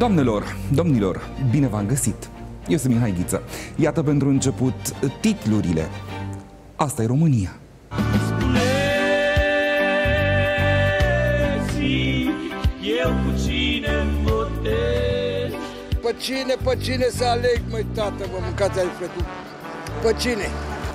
Doamnelor, domnilor, bine v-am găsit! Eu sunt Mihai Ghiță. Iată pentru început titlurile. Asta e România. Eu cu cine votez? Pe cine să aleg, măi, tată, vă mâncați ai frătul? Pe cine?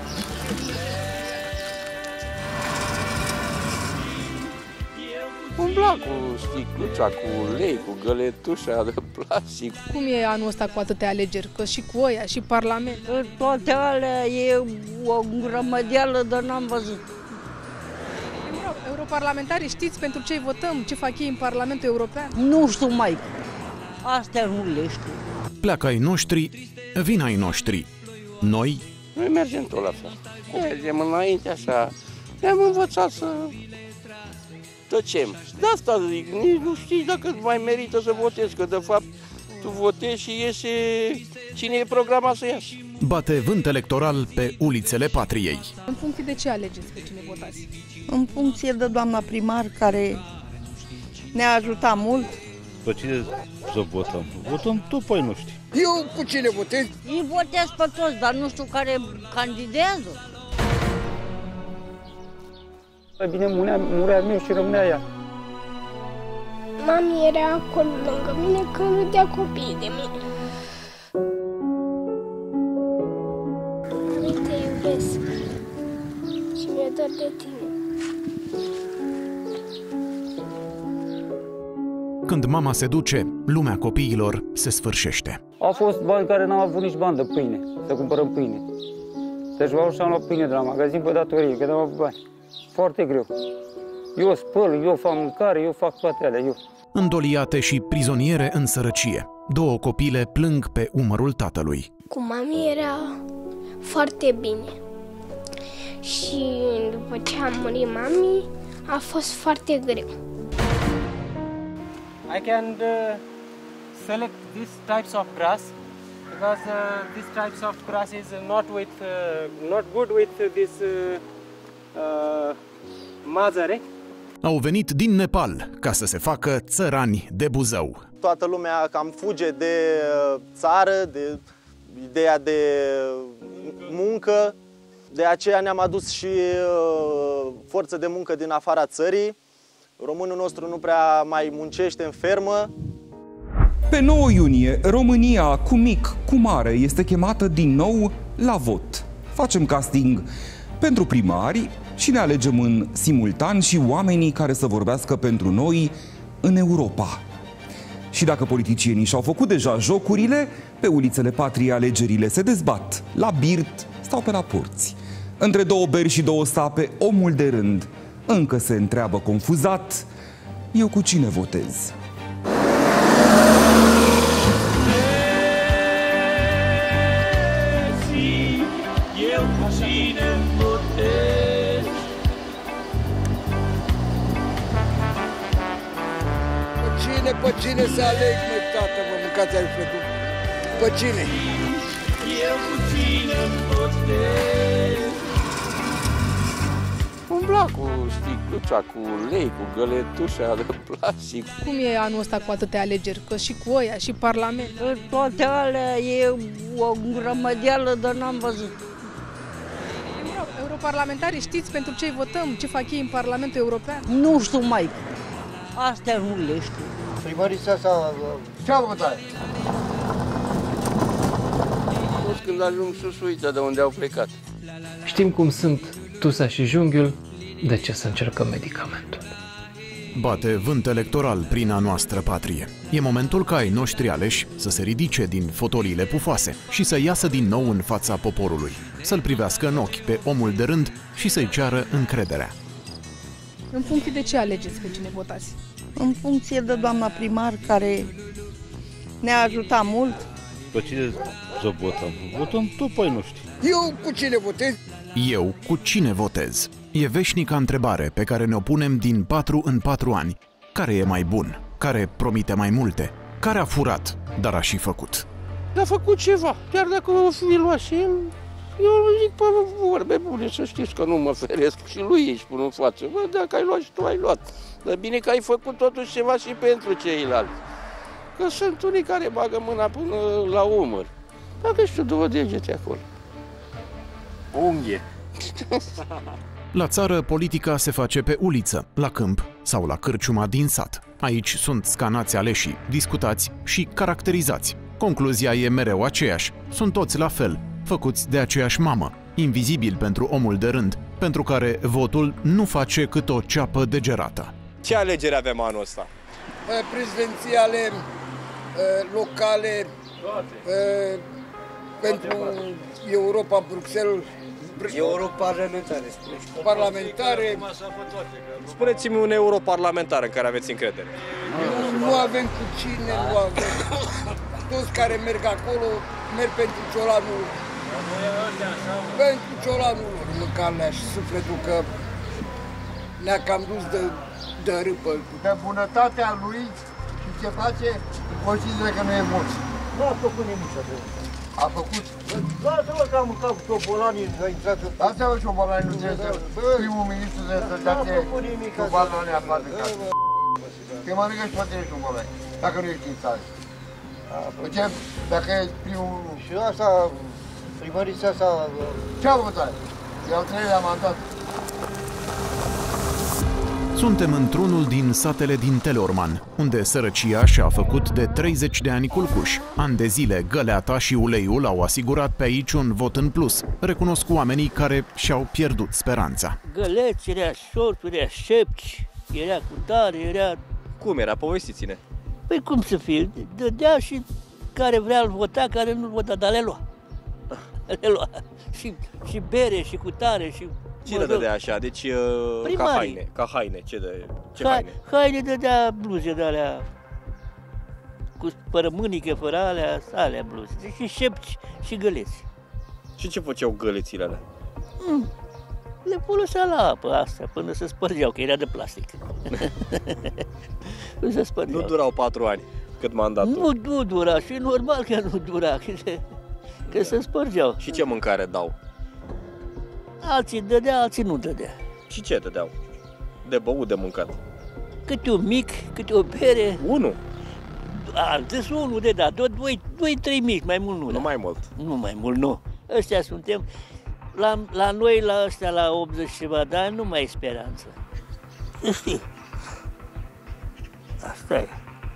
Umbla cu sticluța, cu ulei, cu găletușa de plastic. Cum e anul ăsta cu atâtea alegeri? Că și cu oia, și Parlament. Toate alea e o grămădeală, dar n-am văzut. Europarlamentarii, știți pentru ce votăm? Ce fac ei în Parlamentul European? Nu știu, mai. Astea nu le știu. Pleacă ai noștri, vin ai noștri. Noi mergem tot la fel. Mergem înainte așa. Ne-am învățat să tăcem. De asta zic, nici nu știi dacă mai merită să votezi, că de fapt tu votezi și iese cine e programat să iasă. Bate vânt electoral pe ulițele patriei. În funcție de ce alegeți pe cine votați? În funcție de doamna primar, care ne-a ajutat mult. Pe cine să votăm? Votăm tot pe ai noștri. Eu cu cine votez? Îi votez pe toți, dar nu știu care candidează. Bine, murea meu și rămânea ea. Mami era acolo lângă mine când râdea copiii de mine. Mami, te iubesc și mi-e dor de tine. Când mama se duce, lumea copiilor se sfârșește. Au fost bani care n-au avut nici bani de pâine, să cumpărăm pâine. Deci vreau și-am luat pâine de la magazin pe datorie, că n-am avut bani. Foarte greu. Eu spăl, eu fac mâncare, eu fac toate alea, eu. Îndoliate și prizoniere în sărăcie, două copile plâng pe umărul tatălui. Cu mami era foarte bine. Și după ce a murit mami, a fost foarte greu. I can select these types of grass because these types of grass is not good with this mazăre. Au venit din Nepal ca să se facă țărani de Buzău. Toată lumea cam fuge de țară, de ideea de muncă. De aceea ne-am adus și forță de muncă din afara țării. Românul nostru nu prea mai muncește în fermă. Pe 9 iunie, România, cu mic, cu mare, este chemată din nou la vot. Facem casting pentru primari și ne alegem în simultan și oamenii care să vorbească pentru noi în Europa. Și dacă politicienii și-au făcut deja jocurile, pe ulițele patriei alegerile se dezbat, la birt sau pe la porți. Între două beri și două stape, omul de rând încă se întreabă confuzat: eu cu cine votez? Eu cu cine votez? Pe cine să aleg, măi, tată, vă mâncați ai frătul? Pe cine? Eu cu cine votez? Umbla cu sticluța, cu ulei, cu găletușa de plastic. Cum e anul ăsta cu atâtea alegeri? Că și cu oia, și Parlament. Toate alea e o grămădeală, dar n-am văzut. Europarlamentarii, știți pentru ce votăm? Ce fac ei în Parlamentul European? Nu știu, mai. Astea nu le știu. Primărița sau ce-a votat? Toți când ajung sus, uită de unde au plecat. Știm cum sunt tusa și junghiul, de ce să încercăm medicamentul? Bate vânt electoral prin a noastră patrie. E momentul ca ai noștri aleși să se ridice din fotoliile pufoase și să iasă din nou în fața poporului, să-l privească în ochi pe omul de rând și să-i ceară încrederea. În funcție de ce alegeți pe cine votați? În funcție de doamna primar, care ne-a ajutat mult. Pe cine să votăm? Votăm tot pe ai noștri. Eu cu cine votez? Eu cu cine votez? E veșnica întrebare pe care ne-o punem din 4 în 4 ani. Care e mai bun? Care promite mai multe? Care a furat, dar a și făcut? A făcut ceva, chiar dacă o fi luat și el. Eu zic pe vorbe bune, să știți că nu mă feresc și lui îi spun în față. Bă, dacă ai luat și tu ai luat. Dar bine că ai făcut totuși ceva și pentru ceilalți. Că sunt unii care bagă mâna până la umăr. Bagă și tu 2 degete acolo. Unghie. La țară, politica se face pe uliță, la câmp sau la cârciuma din sat. Aici sunt scanați aleșii, discutați și caracterizați. Concluzia e mereu aceeași. Sunt toți la fel, făcuți de aceeași mamă, invizibil pentru omul de rând, pentru care votul nu face cât o ceapă degerată. Ce alegeri avem anul ăsta? Prezidențiale, locale, pentru Europa, Bruxelles, parlamentare. Spuneți-mi un europarlamentar în care aveți încredere. Nu avem cu cine, nu avem. Toți care merg acolo, merg pentru ciolanul. Pentru ciolanul lor, mâncarea și sufletul, că ne-a cam dus de râpă. De bunătatea lui și ce face, consideră că nu e mult. Nu a făcut nimic să bun. A făcut? Lasă-mă că am mâncat cu șobolanii, că a intrat în... Lasă-mă șobolanii, nu trebuie să... Primul ministru de sănătate, șobolanii afară de casă. Că mănâncă și poate șobolani, dacă nu ești în țară. Ce, dacă e primul... Și asta, primărița asta... Ce-a votat? I-au 3-lea mandat. Suntem într-unul din satele din Teleorman, unde sărăcia și-a făcut de 30 de ani culcuș. Ani de zile, găleata și uleiul au asigurat pe aici un vot în plus. Recunosc oamenii care și-au pierdut speranța. Găleți, era șorturi, era șepci, era cutare, era... Cum era? Povestiți-ne. Păi cum să fie? Dădea și care vrea îl vota, care nu-l vota, dar le lua. Le lua. Și bere, și cutare, și... Cine dădea așa? Deci ca haine. Ca haine. Ce haine? Haine dădea bluze de alea cu părămânică, fără alea bluze. Deci și șepci și găleți. Și ce făceau gălețile alea? Le folosea la apă astea până se spărgeau, că era de plastic. Se spărgeau. Nu durau 4 ani cât mandatul. Nu dura și normal că nu dura, că se spărgeau. Și ce mâncare dau? Alții dădea, alții nu dădea. Și ce dădeau? De băut, de mâncat? Câte un mic, câte o bere. Unul? Alții unul de dat, 2-3 mici, mai mult nu. Nu mai mult? Nu mai mult, nu. Ăștia suntem, la noi, la ăștia, la 80 ceva de ani, nu mai e speranță. Știi? Asta e.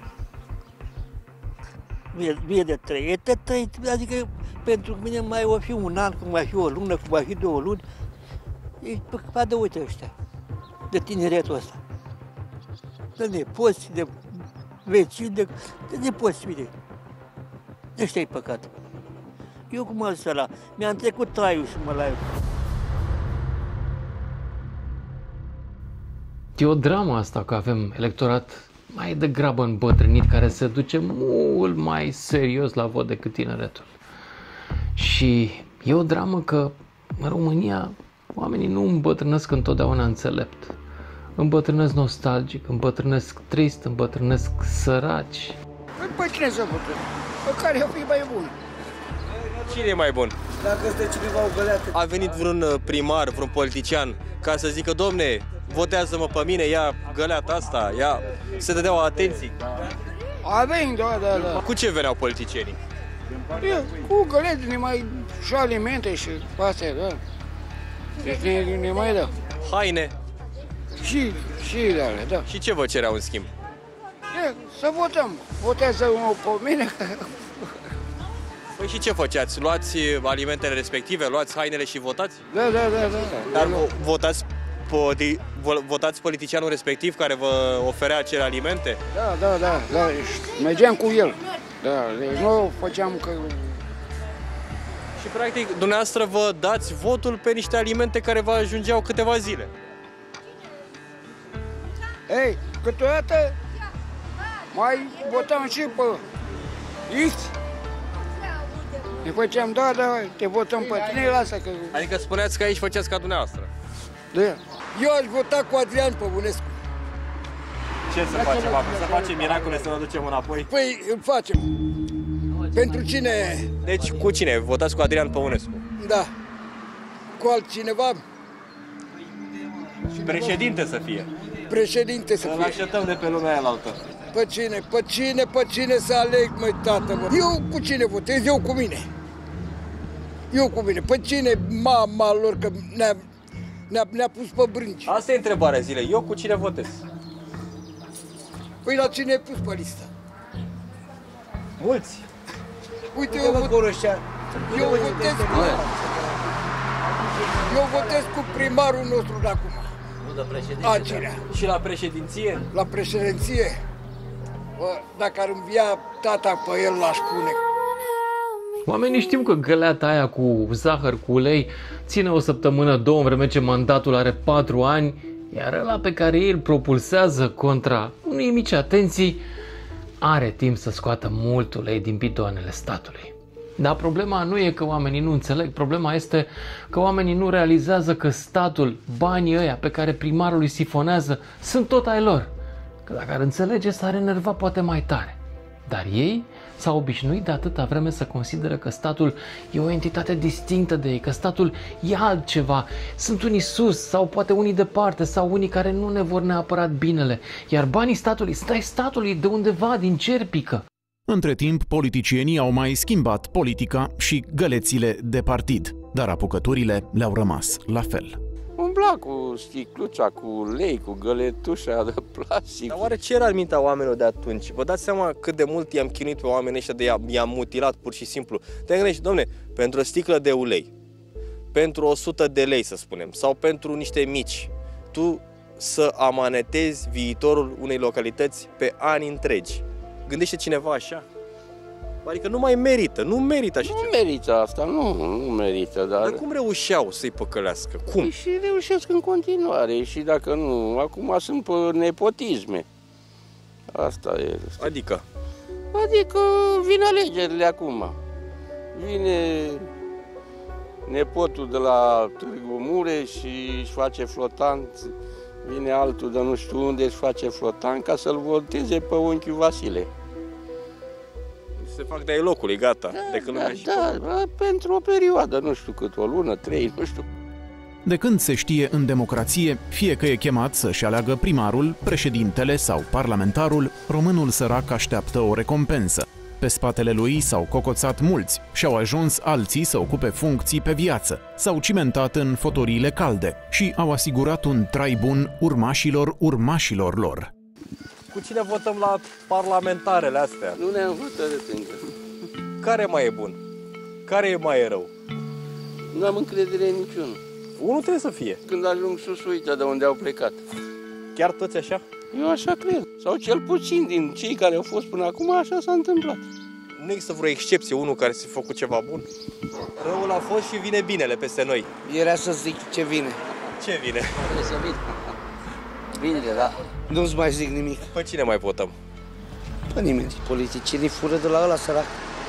Vie de 3, adică pentru mine mai o fi un an, cum mai fi o lună, cum mai fi 2 luni, e pe de uite ăștia, de tineretul ăsta. De nepoți, de vecini, de nepoți, bine. Ăștia e păcat. Eu cum am zis ăla, mi-am trecut traiul și mă la eu. E o dramă asta că avem electorat mai degrabă îmbătrânit, care se duce mult mai serios la vot decât tineretul. Și e o dramă că în România oamenii nu îmbătrânesc întotdeauna înțelept. Îmbătrânesc nostalgic, îmbătrânesc trist, îmbătrânesc săraci. Păi cine să votăm? Pe care o fi mai bun? Cine e mai bun? Dacă stă cineva o găleată. A venit vreun primar, vreun politician ca să zică, domne, votează-mă pe mine, ia găleata asta, ia... Se dădeau atenții. Avem, da. Cu ce veneau politicienii? Cu găleți, ne mai și alimente și astea, da. Deci ne mai dă. Haine? Și de alea, da. Și ce vă cereau în schimb? Să votăm. Votează-mă pe mine. Păi și ce făceați? Luați alimentele respective, luați hainele și votați? Da. Dar votați politicianul respectiv care vă oferea acele alimente? Da. Mergeam cu el. Da, nu făceam că... Și practic, dumneavoastră vă dați votul pe niște alimente care vă ajungeau câteva zile. Ei, câteodată mai votam și pe X. Ne făceam, da, te votăm pe tine, lasă că... Adică spuneați că aici făceați ca dumneavoastră. Da. Eu aș vota cu Adrian Păunescu. Ce să facem acum? Să facem miracole să ne ducem înapoi? Păi, îl facem. Pentru cine? Deci cu cine? Votați cu Adrian Păunescu? Da. Cu altcineva? Președinte să fie. Președinte să fie. Să-l așteptăm de pe lumea aia la altă. Pe cine să aleg, măi, tată, mă? Eu cu cine votez? Eu cu mine. Pe cine mama lor, că ne-a pus pe brânci? Asta e întrebarea zilei. Eu cu cine votez? Păi la cine ai pus pe listă? Mulți. Uite, eu votez cu primarul nostru de acum. Nu de președinte. Și la președinție? La președinție? Bă, dacă ar învia tata pe el, l-aș pune. Oamenii știu că găleata aia cu zahăr, cu ulei, ține o săptămână, două, în vreme ce mandatul are 4 ani, iar ăla pe care ei îl propulsează contra unei mici atenții, are timp să scoată mult ulei din bidonele statului. Dar problema nu e că oamenii nu înțeleg, problema este că oamenii nu realizează că statul, banii ăia pe care primarul îi sifonează, sunt tot ai lor. Că dacă ar înțelege, s-ar enerva poate mai tare. Dar ei s-au obișnuit de atâta vreme să consideră că statul e o entitate distinctă de ei, că statul e altceva. Sunt unii sus sau poate unii departe sau unii care nu ne vor neapărat binele. Iar banii statului, stai statului de undeva din cer pică. Între timp, politicienii au mai schimbat politica și gălețile de partid, dar apucăturile le-au rămas la fel. Umbla cu sticluța, cu ulei, cu găletușa de plastic. Dar oare ce era în mintea oamenilor de atunci? Vă dați seama cât de mult i-am chinuit pe oamenii ăștia, i-am mutilat pur și simplu. Te gândești, domne, pentru o sticlă de ulei, pentru 100 de lei, să spunem, sau pentru niște mici, tu să amanetezi viitorul unei localități pe ani întregi. Gândește cineva așa? Adică nu mai merită, nu merită așa ceva. Nu merită asta, nu merită, dar... Dar cum reușeau să-i păcălească? Cum? Și reușesc în continuare și dacă nu, acum sunt pe nepotisme. Asta e. Adică vin alegerile acum. Vine nepotul de la Târgu Mureș și își face flotant, vine altul de nu știu unde își face flotant ca să-l voteze pe unchiul Vasile. Se fac de-ai locului, gata. Pentru o perioadă, nu știu cât, o lună, 3, nu știu. De când se știe în democrație, fie că e chemat să-și aleagă primarul, președintele sau parlamentarul, românul sărac așteaptă o recompensă. Pe spatele lui s-au cocoțat mulți și au ajuns alții să ocupe funcții pe viață, s-au cimentat în fotoriile calde și au asigurat un trai bun urmașilor lor. Cu cine votăm la parlamentarele astea? Nu ne-am hotărât încă. Care mai e bun? Care e mai rău? Nu am încredere în niciunul. Unul trebuie să fie. Când ajung sus, uite de unde au plecat. Chiar toți așa? Eu așa cred. Sau cel puțin din cei care au fost până acum, așa s-a întâmplat. Nu există vreo excepție, unul care să-i făcut ceva bun? Răul a fost și vine binele peste noi. Era să zic ce vine. Ce vine? Trebuie să vin. Binele, da. Nu-ți mai zic nimic. Pe cine mai votăm? Pe nimeni. Politicienii fură de la ăla sărac.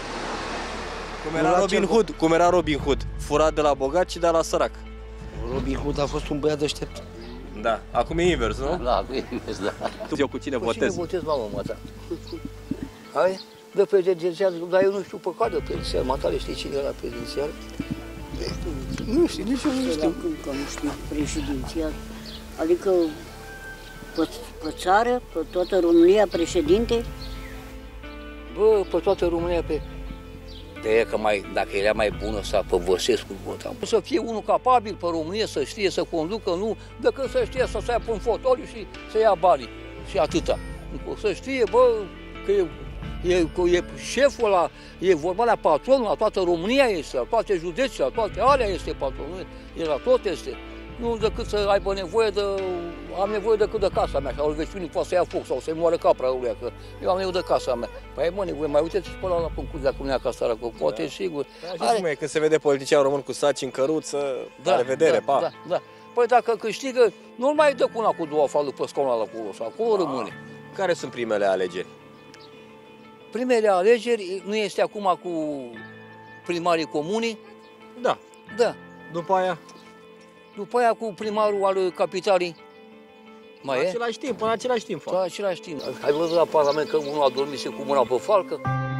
Cum era Robin Hood? Fura de la bogat și de la sărac. Robin Hood a fost un băiat deștept. Da, acum e invers, nu? Da, acum e invers, da. Eu cu cine votez? Cu cine votez, mamă, mata? Hai? De prezidențial, dar eu nu știu pe care de prezidențial. Matale, știi cine era prezidențial? Nu știu, nici eu nu știu. Că nu știu prezidențial. Adică pe țară, pe toată România, președinte? Bă, pe toată România, de că dacă era mai bună să pe Văsescu votam. Să fie unul capabil pe România, să știe să conducă, nu decât să știe să stea pe un fotoliu și să ia banii. Și atâta. Să știe, bă, că e șeful ăla, e vorba la patronul, la toată România este, la toate județele, la toate alea este patronul, el la tot este. Nu decât să aibă nevoie de... Am nevoie decât de casa mea, sau veciunii poate să ia foc sau să-i moară capra ăluia, că eu am nevoie de casa mea. Păi ai nevoie, mai uite-ți pe ăla la concurs, dacă nu ia casa ăla, că poate, sigur. Așa cum e, când se vede politician român cu saci în căruță, la revedere, pa. Da. Păi dacă câștigă, nu mai dă cu una cu două afară pe scaunul ăla acolo, sau acolo rămâne. Care sunt primele alegeri? Primele alegeri nu este acum cu primarii comunii? Da. Da. După aia? După aia cu primarul al capitalii. Mai e? În același timp. La același timp. Ai văzut la Parlament că unul a dormit cu mâna pe falcă?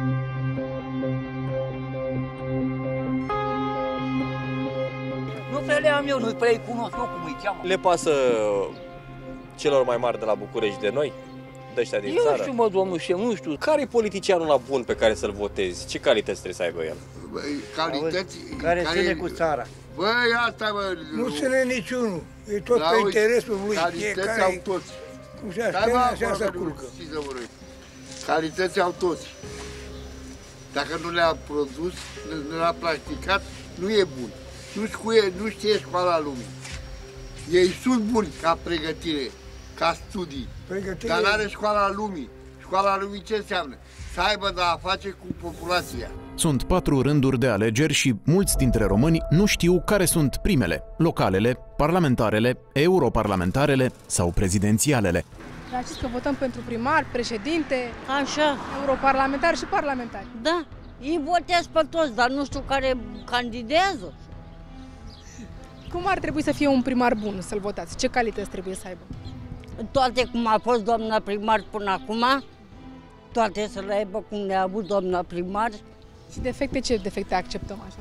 Nu prea le am eu, nu prea îi cunosc eu cum îi cheamă. Le pasă celor mai mari de la București de noi? de ăștia din Eu țară? știu, mă, domnul, și nu știu. Care e politicianul la bun pe care să-l votezi? Ce calități trebuie să aibă el? Calități... Care ține cu țara. Băi, asta, bă... Nu ține niciunul. E tot pe interesul lui. Calități au toți. Cum se aștepte, așa se culcă. Calități au toți. Dacă nu le-a produs, nu le-a practicat, nu e bun. Nu știe școala lumii. Ei sunt buni ca pregătire, ca studii, dar n-are școala lumii. Școala lumii ce înseamnă? Să aibă de a face cu populația. Sunt 4 rânduri de alegeri și mulți dintre români nu știu care sunt primele, localele, parlamentarele, europarlamentarele sau prezidențialele. Dar știți că votăm pentru primar, președinte, așa, europarlamentari și parlamentari. Da, ei votează pe toți, dar nu știu care candidează. Cum ar trebui să fie un primar bun să-l votați? Ce calități trebuie să aibă? Toate cum a fost doamna primar până acum, toate să le aibă cum le-a avut doamna primar. Și defecte, ce defecte acceptăm așa?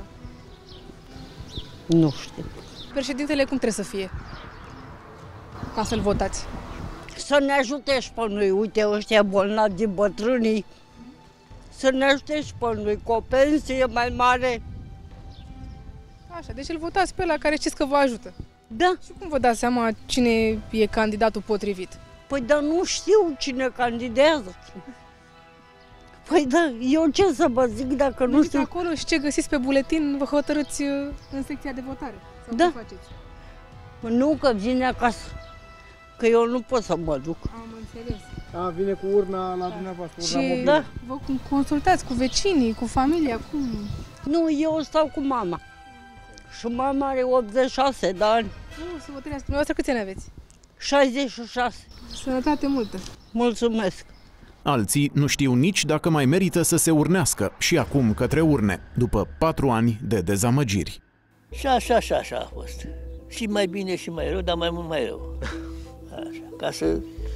Nu știu. Președintele cum trebuie să fie ca să-l votați? Să ne ajute și pe noi, uite, ăștia bolnavi din bătrânii, să ne ajute și pe noi cu o pensie mai mare. Așa, deci îl votați pe ăla care știți că vă ajută. Da. Și cum vă dați seama cine e candidatul potrivit? Păi, dar nu știu cine candidează. Păi da, eu ce să vă zic dacă nu știu? Acolo și ce găsiți pe buletin, vă hotărâți în secția de votare. Sau da. cum faceți? Nu, că vine acasă. Că eu nu pot să mă duc. Am înțeles. A, vine cu urna la dumneavoastră, urna și mobilă. Da. Vă consultați cu vecinii, cu familia, cum? Nu, eu stau cu mama. Și mama are 86 de ani. Nu, să vă trăiască. Dumneavoastră câți ani aveți? 66. Sănătate multă. Mulțumesc. Alții nu știu nici dacă mai merită să se urnească și acum către urne, după 4 ani de dezamăgiri. Și așa a fost. Și mai bine și mai rău, dar mai mult mai rău. Așa, ca să...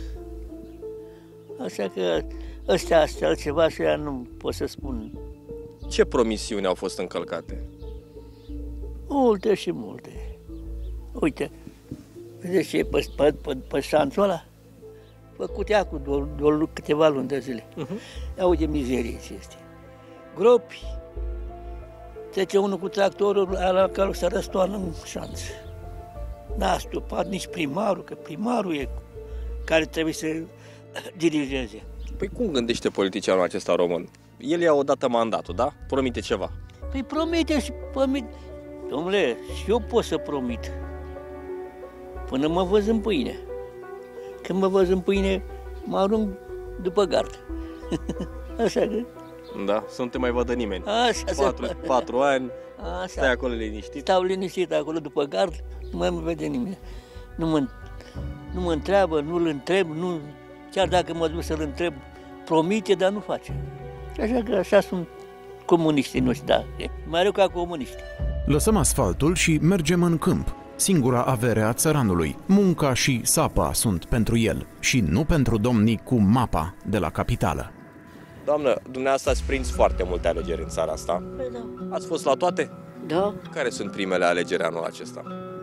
Așa că astea altceva și eu nu pot să spun. Ce promisiuni au fost încălcate? Multe și multe. Uite, vedeți ce e pe șanțul ăla? Făcut ea cu câteva luni de zile. Ia uite mizerie ce este. Gropi. Trece unul cu tractorul la care se răstoarnă în șanț. N-a stupat nici primarul, că primarul e care trebuie să dirigeze. Păi cum gândește politicianul acesta român? El ia odată mandatul, da? Promite ceva. Păi promite și promite. Dom'le, și eu pot să promit. Până mă văz în pâine. Când mă văz în pâine, mă arunc după gard. Așa că... Da, să nu te mai vadă nimeni. Așa 4 ani, așa. Stai acolo liniștit. Stau liniștit acolo după gard, nu mai mă vede nimeni. Nu mă întreabă, nu-l întreb, nu, chiar dacă mă duc să-l întreb, promite, dar nu face. Așa că așa sunt comuniștii noștri, da. Mai rău ca comuniști. Lăsăm asfaltul și mergem în câmp. Singura avere a țăranului. Munca și sapa sunt pentru el și nu pentru domnii cu mapa de la capitală. Doamnă, dumneavoastră ați prins foarte multe alegeri în țara asta. Păi da. Ați fost la toate? Da. Care sunt primele alegeri anul acesta?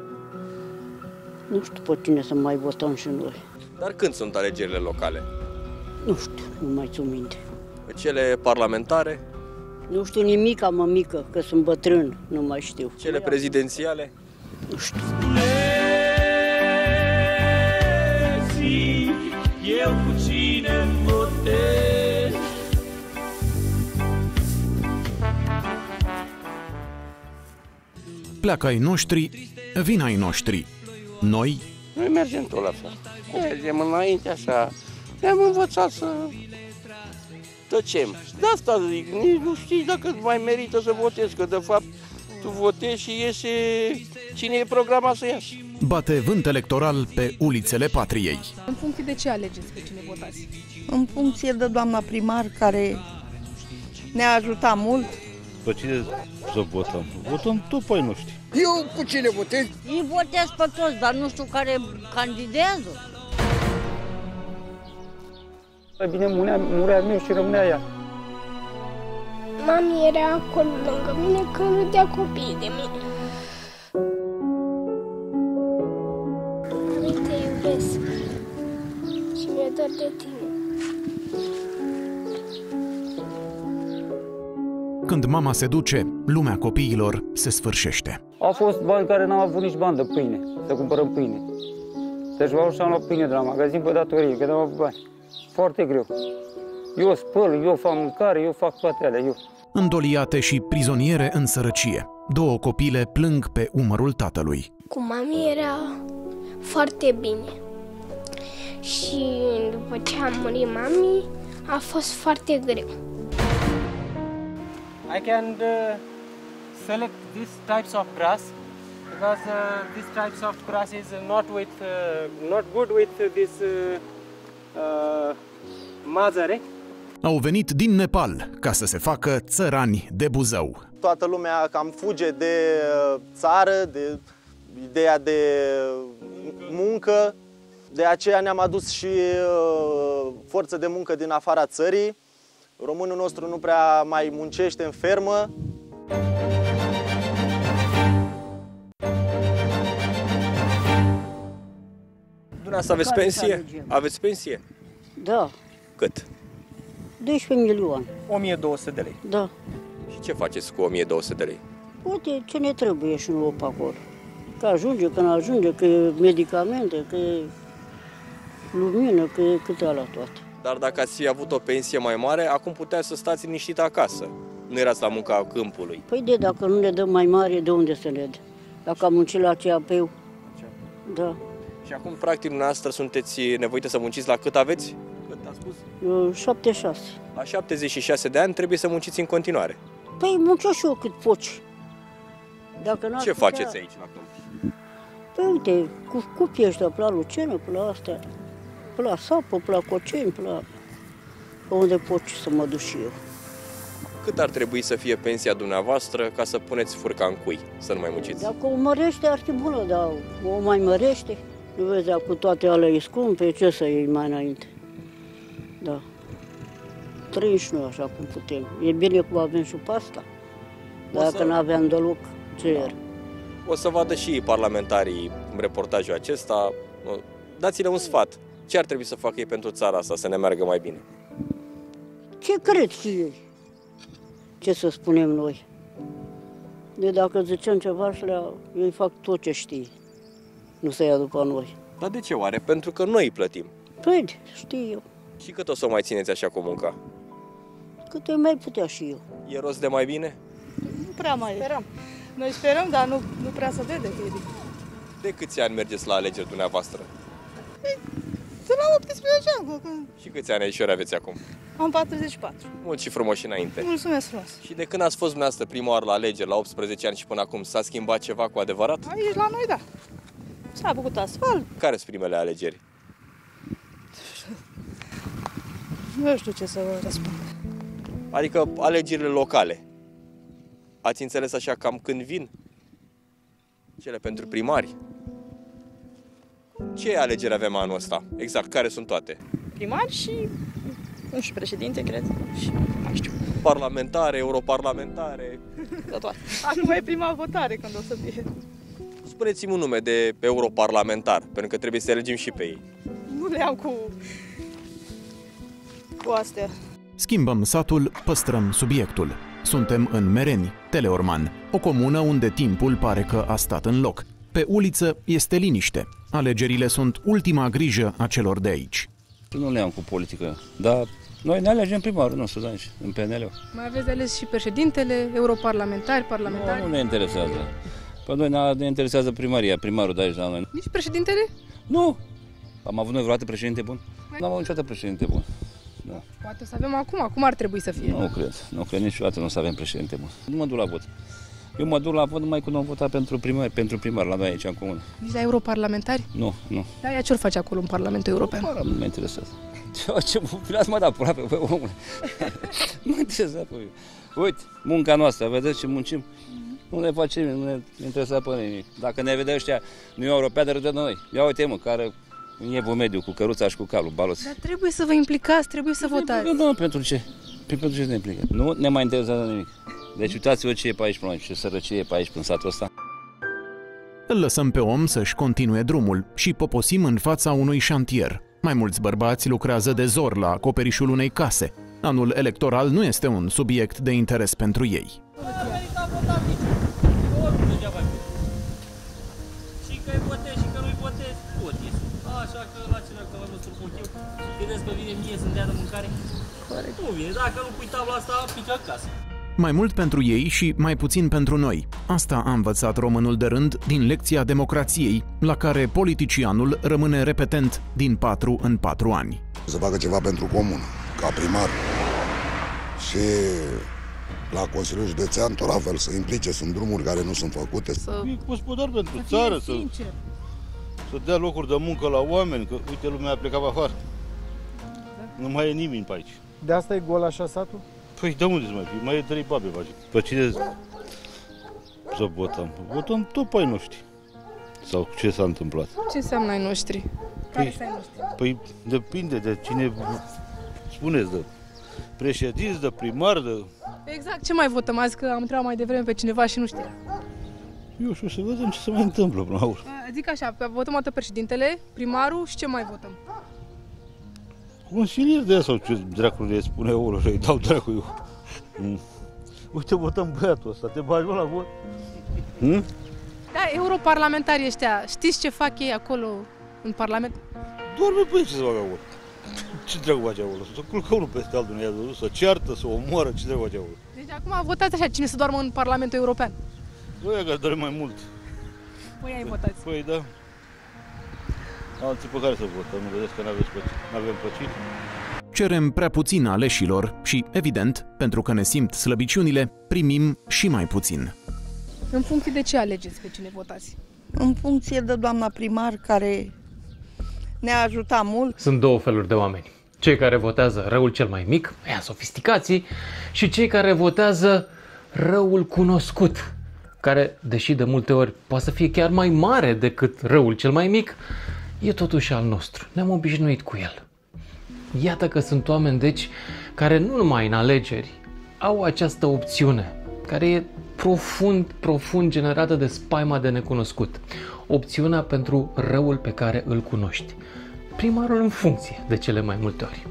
Nu știu pe cine să mai votăm și noi. Dar când sunt alegerile locale? Nu știu, nu mai țin minte. Cele parlamentare? Nu știu nimica, mămică, că sunt bătrân, nu mai știu. Cele prezidențiale? Nu știu. Eu cu cine votez? Pleacă ai noștri, vin ai noștri. Noi mergem tot la fel. Mergem înainte așa. Ne-am învățat să tăcem. De asta zic, nici nu știi dacă mai merită să votezi, că de fapt tu votezi și iese cine e programat să iasă. bate vânt electoral pe ulițele patriei. În funcție de ce alegeți pe cine votați? În funcție de doamna primar, care ne-a ajutat mult. Pe cine să votăm? Votăm tot pe ai noștri. Eu cu cine votez? Ei votează pe toți, dar nu știu care candidează. Bine, murea meu și rămânea ea. Mami era acolo lângă mine când râdea copiii de mine. Mami, te iubesc și mi-e dor de tine. Când mama se duce, lumea copiilor se sfârșește. Au fost bani care n-au avut nici bani de pâine, să cumpărăm pâine. Deci și-am luat pâine de la magazin pe datorie, că n-am avut bani. Foarte greu. Eu spăl, eu fac mâncare, eu fac toate alea, eu. Îndoliate și prizoniere în sărăcie, 2 copile plâng pe umărul tatălui. Cu mami era foarte bine. Și după ce a murit mami, a fost foarte greu. I can select these types of grass because these types of grass is not good with this mazăre. Au venit din Nepal ca să se facă țărani de Buzău. Toată lumea cam fuge de țară, de ideea de muncă. De aceea ne-am adus și forță de muncă din afara țării. Românul nostru nu prea mai muncește în fermă. Dumneavoastră aveți pensie? Aveți pensie? Da. Cât? 12 milioane. 1200 de lei. Da. Și ce faceți cu 1200 de lei? Uite ce ne trebuie și nouă pe acolo. Că ajunge, că nu ajunge, că e medicamente, că e lumină, că e câte alea toate. Dar dacă ați fi avut o pensie mai mare, acum puteați să stați liniștit acasă. Nu erați la munca câmpului. Păi dacă nu ne dăm mai mare, de unde să ne dă? Dacă am muncit la CAP-ul. Da. Și acum, practic, dumneavoastră sunteți nevoite să munciți la cât aveți? Cât a spus? 76. La 76 de ani trebuie să munciți în continuare. Păi muncesc și eu cât poți. Dacă ce faceți aici la câmp? Păi uite, cu pieștea, pe la lucenă, pe la astea, pe la sapă, pe la coceni, pe unde poți să mă duc și eu. Cât ar trebui să fie pensia dumneavoastră ca să puneți furca în cui, să nu mai munciți? Dacă o mărește ar fi bună, dar o mai mărește. Nu vezi, cu toate alea e scumpe, ce să iei mai înainte? Da. Trăim și noi așa cum putem. E bine că avem și pasta. Dacă nu aveam deloc, ce era? O să vadă și parlamentarii în reportajul acesta. Dați-le un sfat. Ce ar trebui să facă ei pentru țara asta, să ne meargă mai bine? Ce cred și ei? Ce să spunem noi? De dacă zicem ceva și ei fac tot ce știi. Nu se ia după noi. Dar de ce oare? Pentru că noi îi plătim. Păi, știu eu. Și cât o să o mai țineți așa cu munca? Cât o mai putea și eu. E rost de mai bine? Nu prea mai sperăm. Noi sperăm, dar nu prea se vede că e bine. De câți ani mergeți la alegeri dumneavoastră? De la 18 ani. Și câți ani aici aveți acum? Am 44. Mult și frumos și înainte. Mulțumesc frumos. Și de când ați fost dumneavoastră prima oară la alegeri, la 18 ani și până acum, s-a schimbat ceva cu adevărat? Aici la noi, da. S-a făcut asfalt. Care sunt primele alegeri? Nu știu ce să vă răspund. Adică alegerile locale. Ați înțeles așa cam când vin? Cele pentru primari? Ce alegeri avem anul ăsta? Exact, care sunt toate? Primari și, nu știu, președinte, cred. Și mai știu. Parlamentare, europarlamentare. Da, toate. Acum e prima votare când o să fie. Spuneți-mi un nume de europarlamentar, pentru că trebuie să elegem și pe ei. Nu le am cu astea. Schimbăm satul, păstrăm subiectul. Suntem în Mereni, Teleorman, o comună unde timpul pare că a stat în loc. Pe uliță este liniște. Alegerile sunt ultima grijă a celor de aici. Nu le am cu politică, dar noi ne alegem primarul nostru, da, în PNL. Mai aveți de ales și președintele, europarlamentari, parlamentari? Nu ne interesează. Pe noi ne interesează primaria, primarul de aici la noi. Nici președintele? Nu! Am avut noi vreodată președinte bun? Nu am avut niciodată președinte bun. Da. Poate o să avem acum ar trebui să fie. Nu cred niciodată nu o să avem președinte bun. Nu mă duc la vot. Eu mă duc la vot numai când am votat pentru primar la noi aici în comună. Nici la europarlamentari? Nu. Da, ea ce-or face acolo în Parlamentul European? Nu mă interesează. Ce filați mă da pula pe omule. Nu mă interesează pe uite, munca noastră, vedeți ce muncim? Nu ne facem, nu ne interesează pe nimic. Dacă ne vedea ăștia Uniunea Europeană, râde de noi. Ia uite mă, care în evul mediu, cu căruța și cu calul, balos. Dar trebuie să vă implicați, trebuie să votați. Nu, pentru ce? Pentru ce ne implică? Nu ne mai interesează nimic. Deci uitați-vă ce e pe aici pe noi, ce sărăcie e pe aici, în satul ăsta. Îl lăsăm pe om să-și continue drumul și poposim în fața unui șantier. Mai mulți bărbați lucrează de zor la acoperișul unei case. Anul electoral nu este un subiect de interes pentru ei. Și că îi votez și că nu-i votez, tot ies. Așa că la celălalt nostru motiv, credeți că vine mie să-mi dea de mâncare? Nu vine, dacă nu pui tabla asta, pică acasă. Mai mult pentru ei și mai puțin pentru noi. Asta a învățat românul de rând din lecția democrației, la care politicianul rămâne repetent din 4 în 4 ani. Să facă ceva pentru comună, ca primar. Și la Consiliul Județean tot la fel, să implice, sunt drumuri care nu sunt făcute. Să fie gospodar pentru țară, să dea locuri de muncă la oameni, că uite, lumea a plecat afară. Nu mai e nimeni pe aici. De asta e gol așa satul? Păi de unde să mai fie? Mai e 3 babe pe aici. Pe cine să votăm? Votăm tot pe ai noștri. Sau ce s-a întâmplat? Ce înseamnă ai noștri? Care sunt ai noștri? Păi depinde de cine spuneți, de președinți, de primar, de... Exact, ce mai votăm azi? Că am întrebat mai devreme pe cineva și nu știa. Eu știu, să vedem ce se mai întâmplă până la urmă. Zic așa, votăm atât președintele, primarul și ce mai votăm? Consilier de sau ce dracu le spune eu, îi dau dracu eu. Uite, votăm băiatul ăsta, te bagi la vot? Da, europarlamentarii ăștia, știți ce fac ei acolo în Parlament? Doarme pe ei ce să facă acolo. Ce dracu face acolo? Să culcă unul peste altul, nu-i adus, să ceartă, să omoară, ce dracu face acolo? Deci acum votați așa, cine să doarmă în Parlamentul European? Ăia care doarme mai mult. Păi ai votați. Păi da. Alții pe care să votăm, nu vedeți că n-avem păcit? Cerem prea puțin aleșilor și, evident, pentru că ne simt slăbiciunile, primim și mai puțin. În funcție de ce alegeți pe cine votați? În funcție de doamna primar, care ne-a ajutat mult. Sunt două feluri de oameni. Cei care votează răul cel mai mic, aia sofisticații, și cei care votează răul cunoscut, care, deși de multe ori poate să fie chiar mai mare decât răul cel mai mic, e totuși al nostru. Ne-am obișnuit cu el. Iată că sunt oameni, deci, care nu numai în alegeri au această opțiune, care e profund generată de spaima de necunoscut. Opțiunea pentru răul pe care îl cunoști. Primarul în funcție de cele mai multe ori.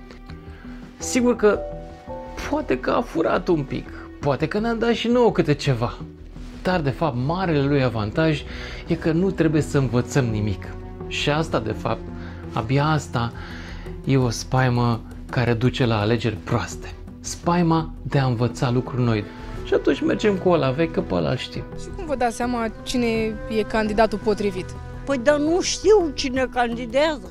Sigur că poate că a furat un pic, poate că ne-a dat și nouă câte ceva, dar de fapt marele lui avantaj e că nu trebuie să învățăm nimic. Și asta, de fapt, abia asta e o spaimă care duce la alegeri proaste. Spaima de a învăța lucruri noi. Și atunci mergem cu ăla vechi, că pe ăla știm. Și cum vă dați seama cine e candidatul potrivit? Păi dar nu știu cine candidează.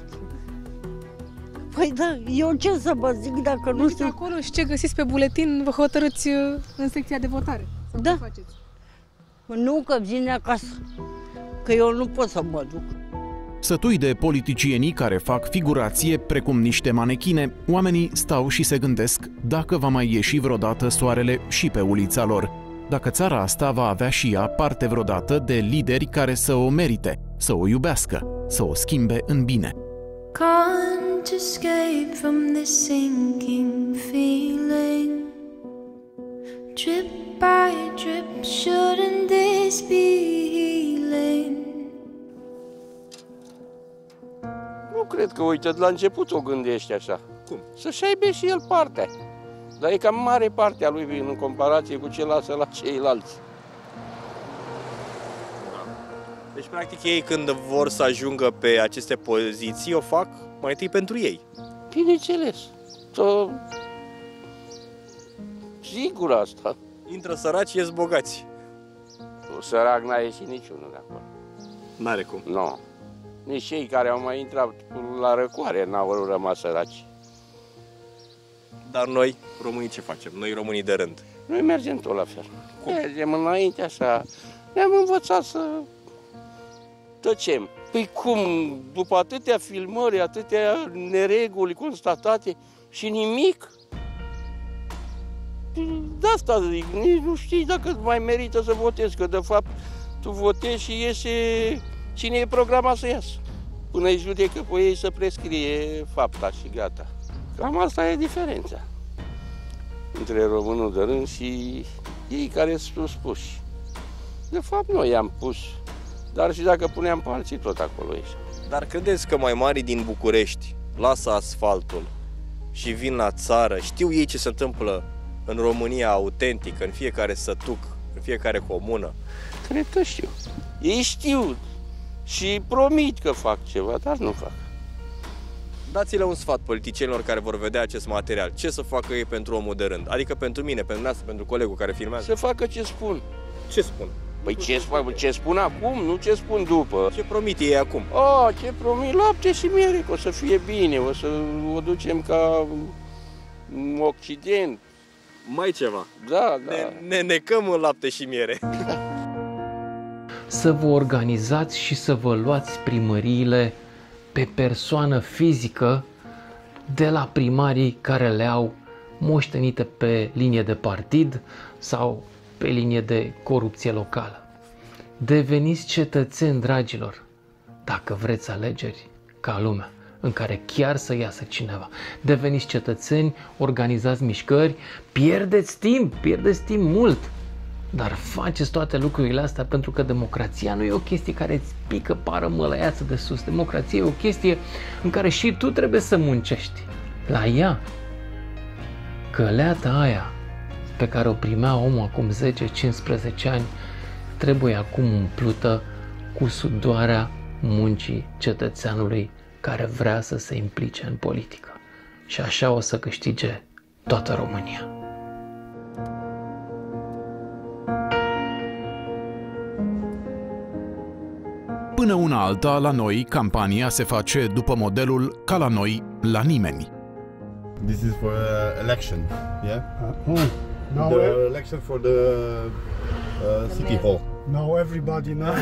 Păi da, eu ce să vă zic dacă nu știu? Acolo și ce găsiți pe buletin, vă hotărâți în secția de votare. Sau da. Ce faceți? Nu, că vine acasă. Că eu nu pot să mă duc. Sătui de politicienii care fac figurație precum niște manechine, oamenii stau și se gândesc dacă va mai ieși vreodată soarele și pe ulița lor. Dacă țara asta va avea și ea parte vreodată de lideri care să o merite, să o iubească, să o schimbe în bine. Can't escape from this sinking feeling. Drip by drip, shouldn't this be healing? Nu cred că, uite, de la început o gândești așa. Cum? Să-și aibă și el partea. Dar e cam mare partea lui în comparație cu ce lasă la ceilalți. Deci, practic, ei când vor să ajungă pe aceste poziții, o fac mai întâi pentru ei. Bineînțeles. Sigur asta. Intră săraci, ies bogați. Sărac n-a ieșit niciunul de acolo. N-are cum. Nu. No. Nici cei care au mai intrat la răcoare n-au rămas săraci. Dar noi, românii, ce facem? Noi, românii de rând. Noi mergem tot la fel. Cum? Mergem înainte așa. Ne-am învățat să tăcem. Păi cum? După atâtea filmări, atâtea nereguli constatate și nimic? De asta zic, nici nu știi dacă mai merită să votezi, că de fapt tu votezi și iese cine e programat să iasă. Până îi judecă pe ei să prescrie fapta și gata. Cam asta e diferența între românul de rând și ei care sunt puși. De fapt, noi i-am pus, dar și dacă puneam pe alții, tot acolo ești. Dar credeți că mai mari din București lasă asfaltul și vin la țară, știu ei ce se întâmplă în România autentică, în fiecare sătuc, în fiecare comună? Cred că știu. Ei știu și promit că fac ceva, dar nu fac. Dați-le un sfat politicienilor care vor vedea acest material. Ce să facă ei pentru omul de rând? Adică pentru mine, pentru noastră, pentru colegul care filmează. Să facă ce spun. Ce spun? Păi ce spun acum, nu ce spun după. Ce promit ei acum? Ce promit? Lapte și miere, că o să fie bine, o să o ducem ca Occident. Mai ceva? Da. Ne necăm în lapte și miere. Să vă organizați și să vă luați primăriile pe persoană fizică de la primarii care le au moștenite pe linie de partid sau pe linie de corupție locală. Deveniți cetățeni, dragilor, dacă vreți alegeri ca lumea, în care chiar să iasă cineva. Deveniți cetățeni, organizați mișcări, pierdeți timp mult, dar faceți toate lucrurile astea pentru că democrația nu e o chestie care îți pică pară mălăiață de sus. Democrația e o chestie în care și tu trebuie să muncești la ea. Căleata aia pe care o primea omul acum 10-15 ani trebuie acum umplută cu sudoarea muncii cetățeanului care vrea să se implice în politică. Și așa o să câștige toată România. Până una alta, la noi, campania se face după modelul ca la noi, la nimeni. This is for election, yeah? Now the election for the city hall. Now everybody knows.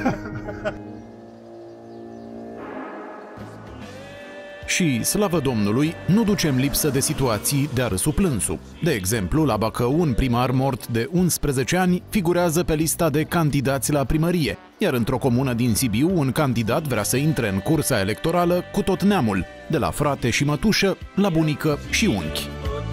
Și, slavă Domnului, nu ducem lipsă de situații de-a râsul plânsul. De exemplu, la Bacău, un primar mort de 11 ani figurează pe lista de candidați la primărie, iar într-o comună din Sibiu, un candidat vrea să intre în cursa electorală cu tot neamul, de la frate și mătușă, la bunică și unchi.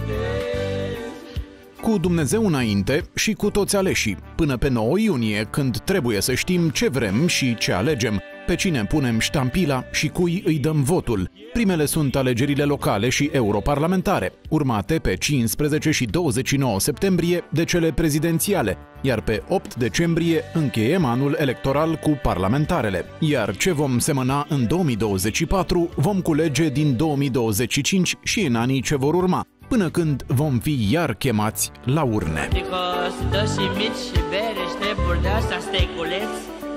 Cu Dumnezeu înainte și cu toți aleșii, până pe 9 iunie, când trebuie să știm ce vrem și ce alegem, pe cine punem ștampila și cui îi dăm votul. Primele sunt alegerile locale și europarlamentare, urmate pe 15 și 29 septembrie de cele prezidențiale, iar pe 8 decembrie încheiem anul electoral cu parlamentarele. Iar ce vom semăna în 2024 vom culege din 2025 și în anii ce vor urma, până când vom fi iar chemați la urne. Adică să dă și mici și bere și treburi de astea, steculeți.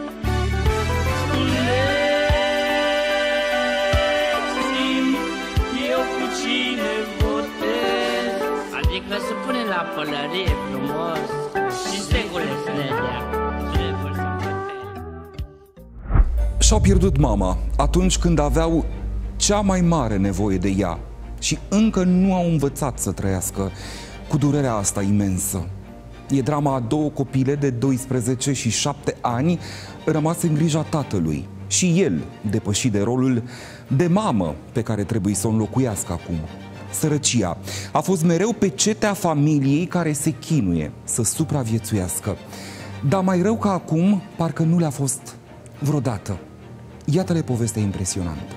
Eu cu cine votez. Adică să punem la pălărie frumos și steculeți să ne dea. Și-au pierdut mama atunci când aveau cea mai mare nevoie de ea și încă nu au învățat să trăiască cu durerea asta imensă. E drama a două copile de 12 și 7 ani rămase în grija tatălui și el depășit de rolul de mamă pe care trebuie să o înlocuiască acum. Sărăcia a fost mereu pe cetea familiei care se chinuie să supraviețuiască. Dar mai rău ca acum, parcă nu le-a fost vreodată. Iată-le povestea impresionantă.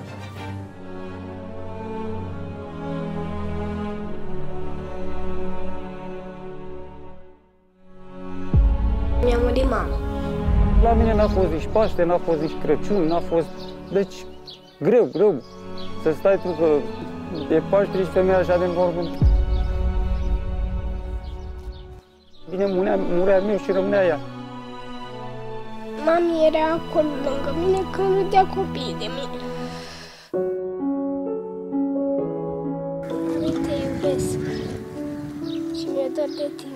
Mi-a murit mama. La mine n-a fost nici Paște, n-a fost nici Crăciun, n-a fost... Deci, greu. Să stai tu că e Paște și femeia așa de mormânt. Bine, murea meu și rămânea ea. Mami era acolo lângă mine când râdea copiii de mine. Te iubesc și mi-e dor de tine.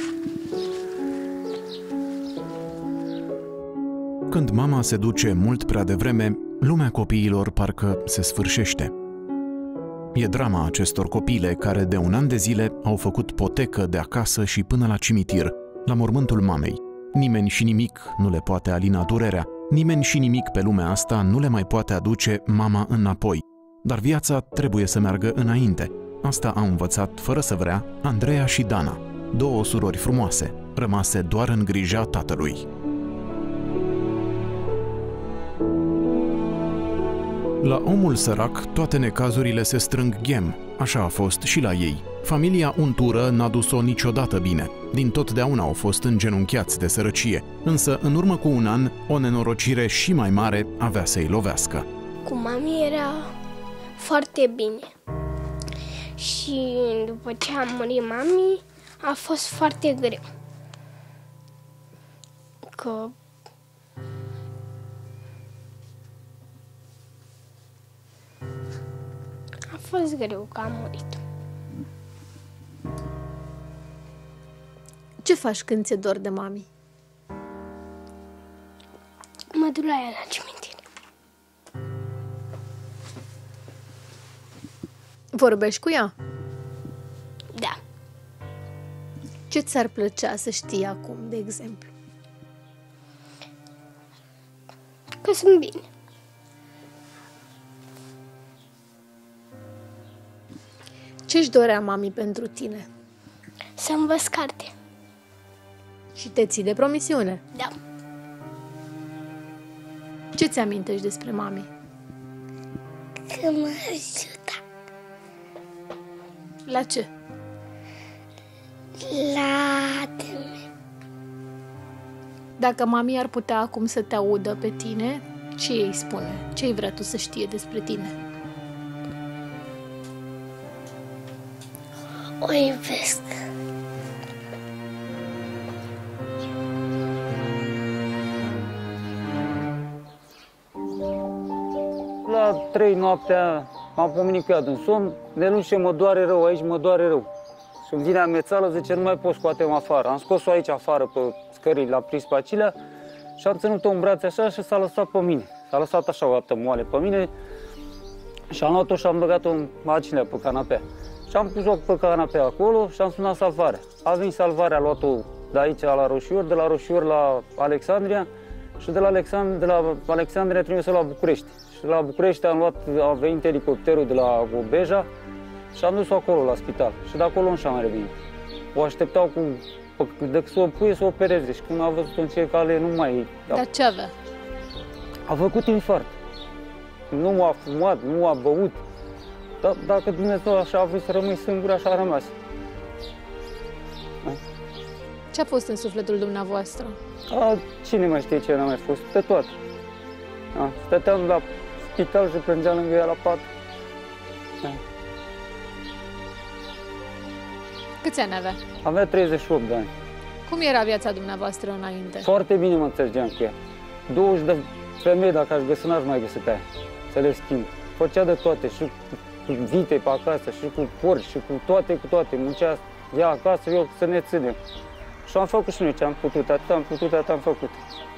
Când mama se duce mult prea devreme, lumea copiilor parcă se sfârșește. E drama acestor copile care de un an de zile au făcut potecă de acasă și până la cimitir, la mormântul mamei. Nimeni și nimic nu le poate alina durerea, nimeni și nimic pe lumea asta nu le mai poate aduce mama înapoi. Dar viața trebuie să meargă înainte. Asta au învățat fără să vrea Andreea și Dana, două surori frumoase, rămase doar în grija tatălui. La omul sărac, toate necazurile se strâng ghem. Așa a fost și la ei. Familia Untură n-a dus-o niciodată bine. Dintotdeauna au fost îngenunchiați de sărăcie. Însă, în urmă cu un an, o nenorocire și mai mare avea să-i lovească. Cu mami era foarte bine. Și după ce a murit mami, a fost foarte greu. Că a fost greu că a murit. Ce faci când ți-e dor de mami? Mă duc la ea la cimitire. Vorbești cu ea? Da. Ce ți-ar plăcea să știi acum, de exemplu? Că sunt bine. Ce-și dorea mami pentru tine? Să învăț carte. Și te ții de promisiune? Da. Ce ți amintești despre mami? Că mă ajută. La ce? La teme. Dacă mami ar putea acum să te audă pe tine, ce îi spune? Ce îi vrea tu să știe despre tine? O iubesc. La 3 noaptea m-am pomenit cu ea din somn, de nu știu, mă doare rău, aici mă doare rău. Și îmi vine amețeală, zice, nu mai pot scoate-mă afară. Am scos-o aici afară pe scării, l-a prins pe Acilea și am ținut-o în brațe așa și s-a lăsat pe mine. S-a lăsat așa o dată moale pe mine și am luat-o și am băgat-o în Acilea pe canapea. Și am pus-o pe canapea acolo și am sunat salvarea. A venit salvarea, a luat-o de aici la Roșiori, de la Roșiori la Alexandria și de la Alexandria trimis-o la București. Și la București a venit elicopterul de la Obeja și am dus-o acolo la spital. Și de acolo nu și-am mai revenit. O așteptau decât să o puie să o opereze și când a văzut-o în cale, nu mai... Dar ce avea? A făcut infart. Nu a fumat, nu a băut. Dar dacă Dumnezeu așa a vrut să rămâi singur, așa a rămas. Ce a fost în sufletul dumneavoastră? Cine mai știe ce n-a mai fost? Pe toate. Stăteam la spital și plângeam lângă ea la pat. Câți ani avea? Avea 38 de ani. Cum era viața dumneavoastră înainte? Foarte bine mă înțelegeam cu ea. 20 de femei, dacă aș găsi, n-aș mai găsi pe aia. Să le schimb. Făcea de toate, și cu vite pe acasă, și cu porci, și cu toate. Muncea ea acasă, eu să ne ținem. Și am făcut și noi ce am putut, atât am putut, atât am făcut.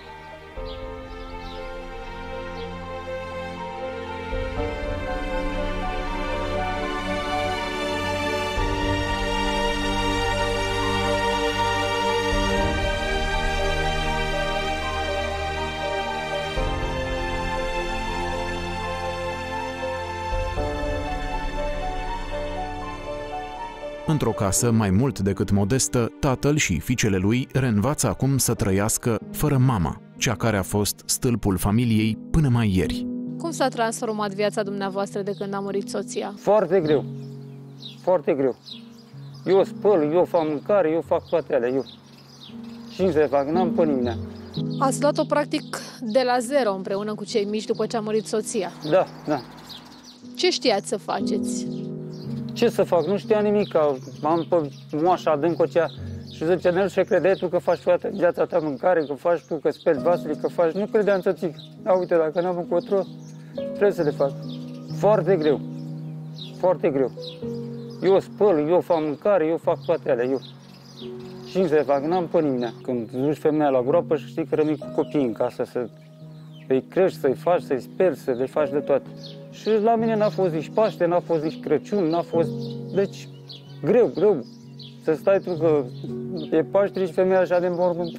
Într-o casă mai mult decât modestă, tatăl și fiicele lui reînvață acum să trăiască fără mama, cea care a fost stâlpul familiei până mai ieri. Cum s-a transformat viața dumneavoastră de când a murit soția? Foarte greu. Foarte greu. Eu spăl, eu fac mâncare, eu fac toate alea, eu. Și să fac, n-am pe nimeni. Ați luat-o practic de la zero împreună cu cei mici după ce a murit soția. Da, da. Ce știați să faceți? Ce să fac? Nu știam nimic. Am pe moașa adâncocea și zice, Nel, ce credeai tu că faci toată viața ta mâncare, că faci tu, că speli vasele, că faci... Nu credeam să țic. Da, uite, dacă n-am încotro, trebuie să le fac. Foarte greu. Foarte greu. Eu spăl, eu fac mâncare, eu fac toate alea, eu. Și să le fac, n-am pe nimeni. Când duci femeia la groapă și știi că rămâi cu copiii în casă, să îi crești, să-i faci, să-i speli, să le faci de toate. Și la mine n-a fost nici Paște, n-a fost nici Crăciun, n-a fost... Deci, greu, greu. Să stai tu că e Paște și femeia așa de mormânt.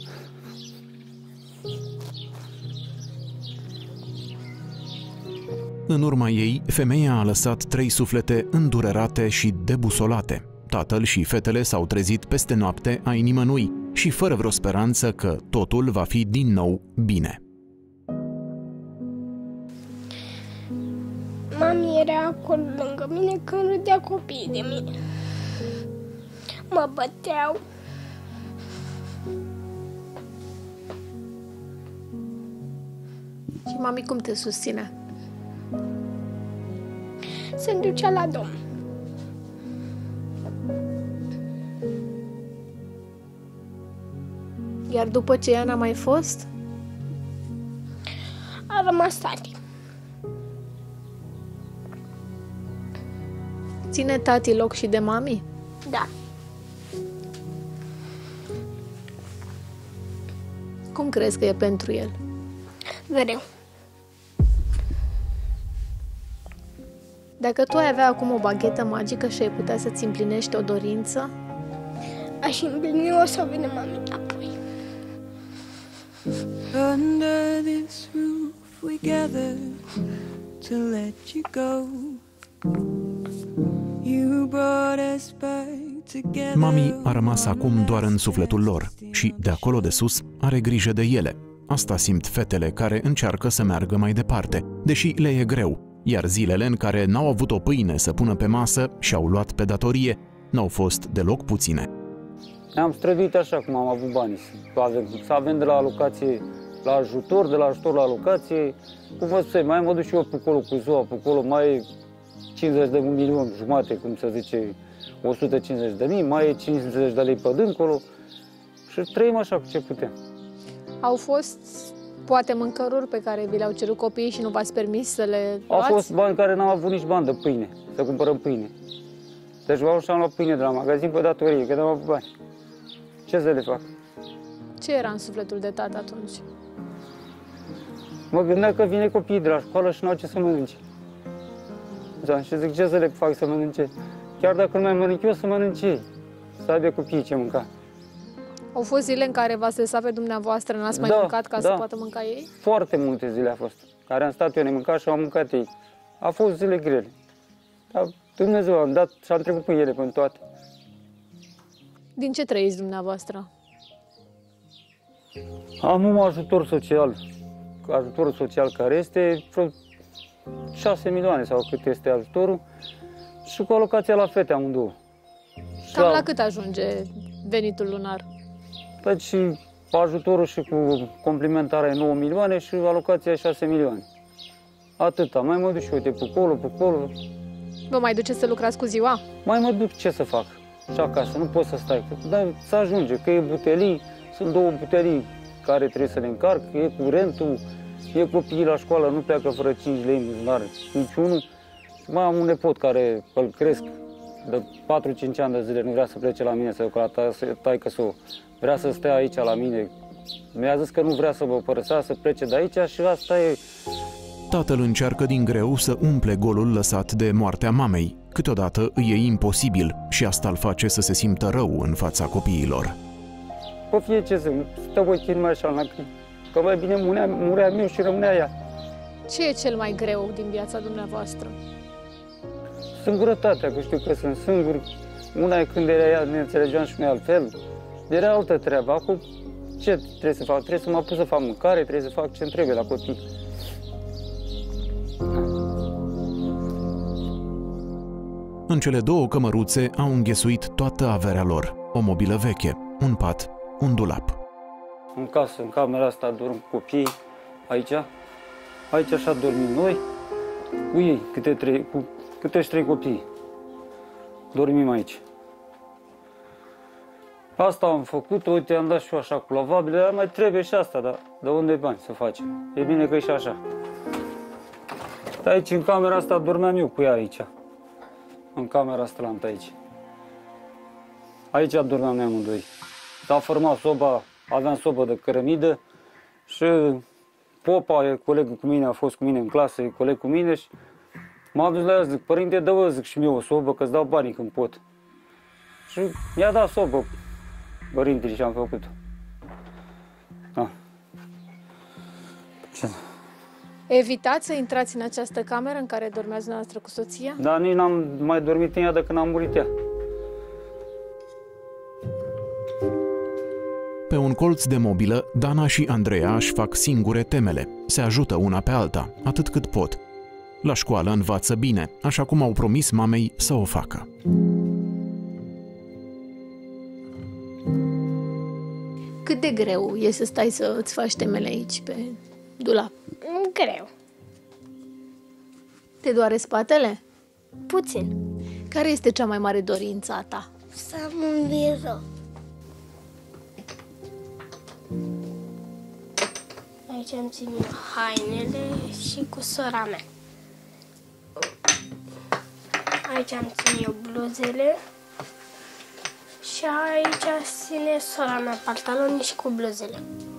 În urma ei, femeia a lăsat 3 suflete îndurerate și debusolate. Tatăl și fetele s-au trezit peste noapte ai nimănui și fără vreo speranță că totul va fi din nou bine. mami era acolo lângă mine când râdea copiii de mine. Mă băteau. Și mami cum te susține? Se ducea la Domnul. Iar după ce ea n-a mai fost? A rămas tati. Ține tati loc și de mami? Da. Cum crezi că e pentru el? Greu. Dacă tu ai avea acum o baghetă magică și ai putea să-ți împlinești o dorință? Aș împlini o să vină mami apoi. Under this roof we gather to let you go. You brought us back together. Mami a rămas acum doar în sufletul lor și, de acolo de sus, are grijă de ele. Asta simt fetele care încearcă să meargă mai departe, deși le e greu, iar zilele în care n-au avut o pâine să pună pe masă și au luat pe datorie n-au fost deloc puține. Ne-am străduit așa cum am avut bani, să avem de la alocație la ajutor, de la ajutor la alocație. Cum vă spune, mai mă duc și eu pe acolo cu ziua, pe acolo mai e 50 de milioni jumate, cum se zice, 150 de mii, mai e 50 de lei pe dincolo și trăim așa cu ce putem. Au fost poate mâncăruri pe care vi le-au cerut copiii și nu v-ați permis să le luați? Au fost bani care n-am avut nici bani de pâine, să cumpărăm pâine. Deci v-am și am luat pâine de la magazin pe datorie, că n-am avut bani. Ce să le fac? Ce era în sufletul de tată atunci? Mă gândeam că vine copiii de la școală și n-au ce să mănânce. Da, și zic, ce să le fac să mănânce? Chiar dacă nu mai mănânc eu, să mănânce ei. Să aibă copiii ce mânca. Au fost zile în care v-ați lăsat pe dumneavoastră, n-ați mai mâncat ca să poată mânca ei? Foarte multe zile a fost. Care am stat eu nemâncat și au mâncat ei. A fost zile grele. Dar Dumnezeu am dat și am trecut cu ele până toate. Din ce trăiți dumneavoastră? Am un ajutor social. Ajutorul social care este 6 milioane sau cât este ajutorul și cu alocația la fete amândouă. Cam la cât ajunge venitul lunar? Deci și ajutorul și cu complimentarea e 9 milioane și alocația e 6 milioane. Atâta. Mai mă duc și eu de pe acolo. Vă mai duceți să lucrați cu ziua? Mai mă duc, ce să fac? Și acasă, nu pot să stai. Dar să ajunge, că e butelii, sunt 2 butelii care trebuie să le încarc, e curentul, e copiii la școală, nu pleacă fără 5 lei în buzunar, niciunul. Mai am un nepot care îl cresc de 4-5 ani de zile, nu vrea să plece la mine, să duc la taică-s-o. Vrea să stea aici la mine. Mi-a zis că nu vrea să vă părăsească, să plece de aici și asta e. Tatăl încearcă din greu să umple golul lăsat de moartea mamei. Câteodată îi e imposibil și asta îl face să se simtă rău în fața copiilor. Pe fie ce să stă ochii numai așa în lacrimi, că mai bine murea meu și rămânea ea. Ce e cel mai greu din viața dumneavoastră? Singurătatea, că știu că sunt singur. Una e când era ea, ne înțelegeam și noi altfel. Era altă treabă. Acum ce trebuie să fac? Trebuie să mă apuc să fac mâncare, trebuie să fac ce-mi trebuie la copii. În cele 2 cămăruțe au înghesuit toată averea lor. O mobilă veche, un pat, un dulap. În casă, în camera asta, dorm cu copiii, aici. Aici așa dormim noi, cu ei, câte 3 copii. Dormim aici. Asta am făcut, uite, am dat și eu așa cu lavabile, dar mai trebuie și asta, dar de unde bani să facem? E bine că e și așa. Aici, în camera asta, dormeam eu cu ea aici. În camera asta l-am pe aici. Aici dormeam noi amândoi. S-a format soba, aveam sobă de cărămidă și popa, e colegul cu mine, a fost cu mine în clasă, e coleg cu mine și m-am dus la ea, zic, părinte, dă-vă, zic, și mie o sobă, că-ți dau banii când pot. Și mi-a dat sobă, părintele, și am făcut-o. Da. Ce? Evitați să intrați în această cameră în care dormeați dumneavoastră cu soția? Dar nici n-am mai dormit în ea de când am murit ea. Pe un colț de mobilă, Dana și Andreea își fac singure temele. Se ajută una pe alta, atât cât pot. La școală învață bine, așa cum au promis mamei să o facă. Cât de greu e să stai să îți faci temele aici, pe dulap? Greu. Te doare spatele? Puțin. Care este cea mai mare dorință a ta? Să am un birou. Aici îmi țin eu hainele și cu sora mea. Aici îmi țin eu bluzele. Și aici ține sora mea pantaloni și cu bluzele.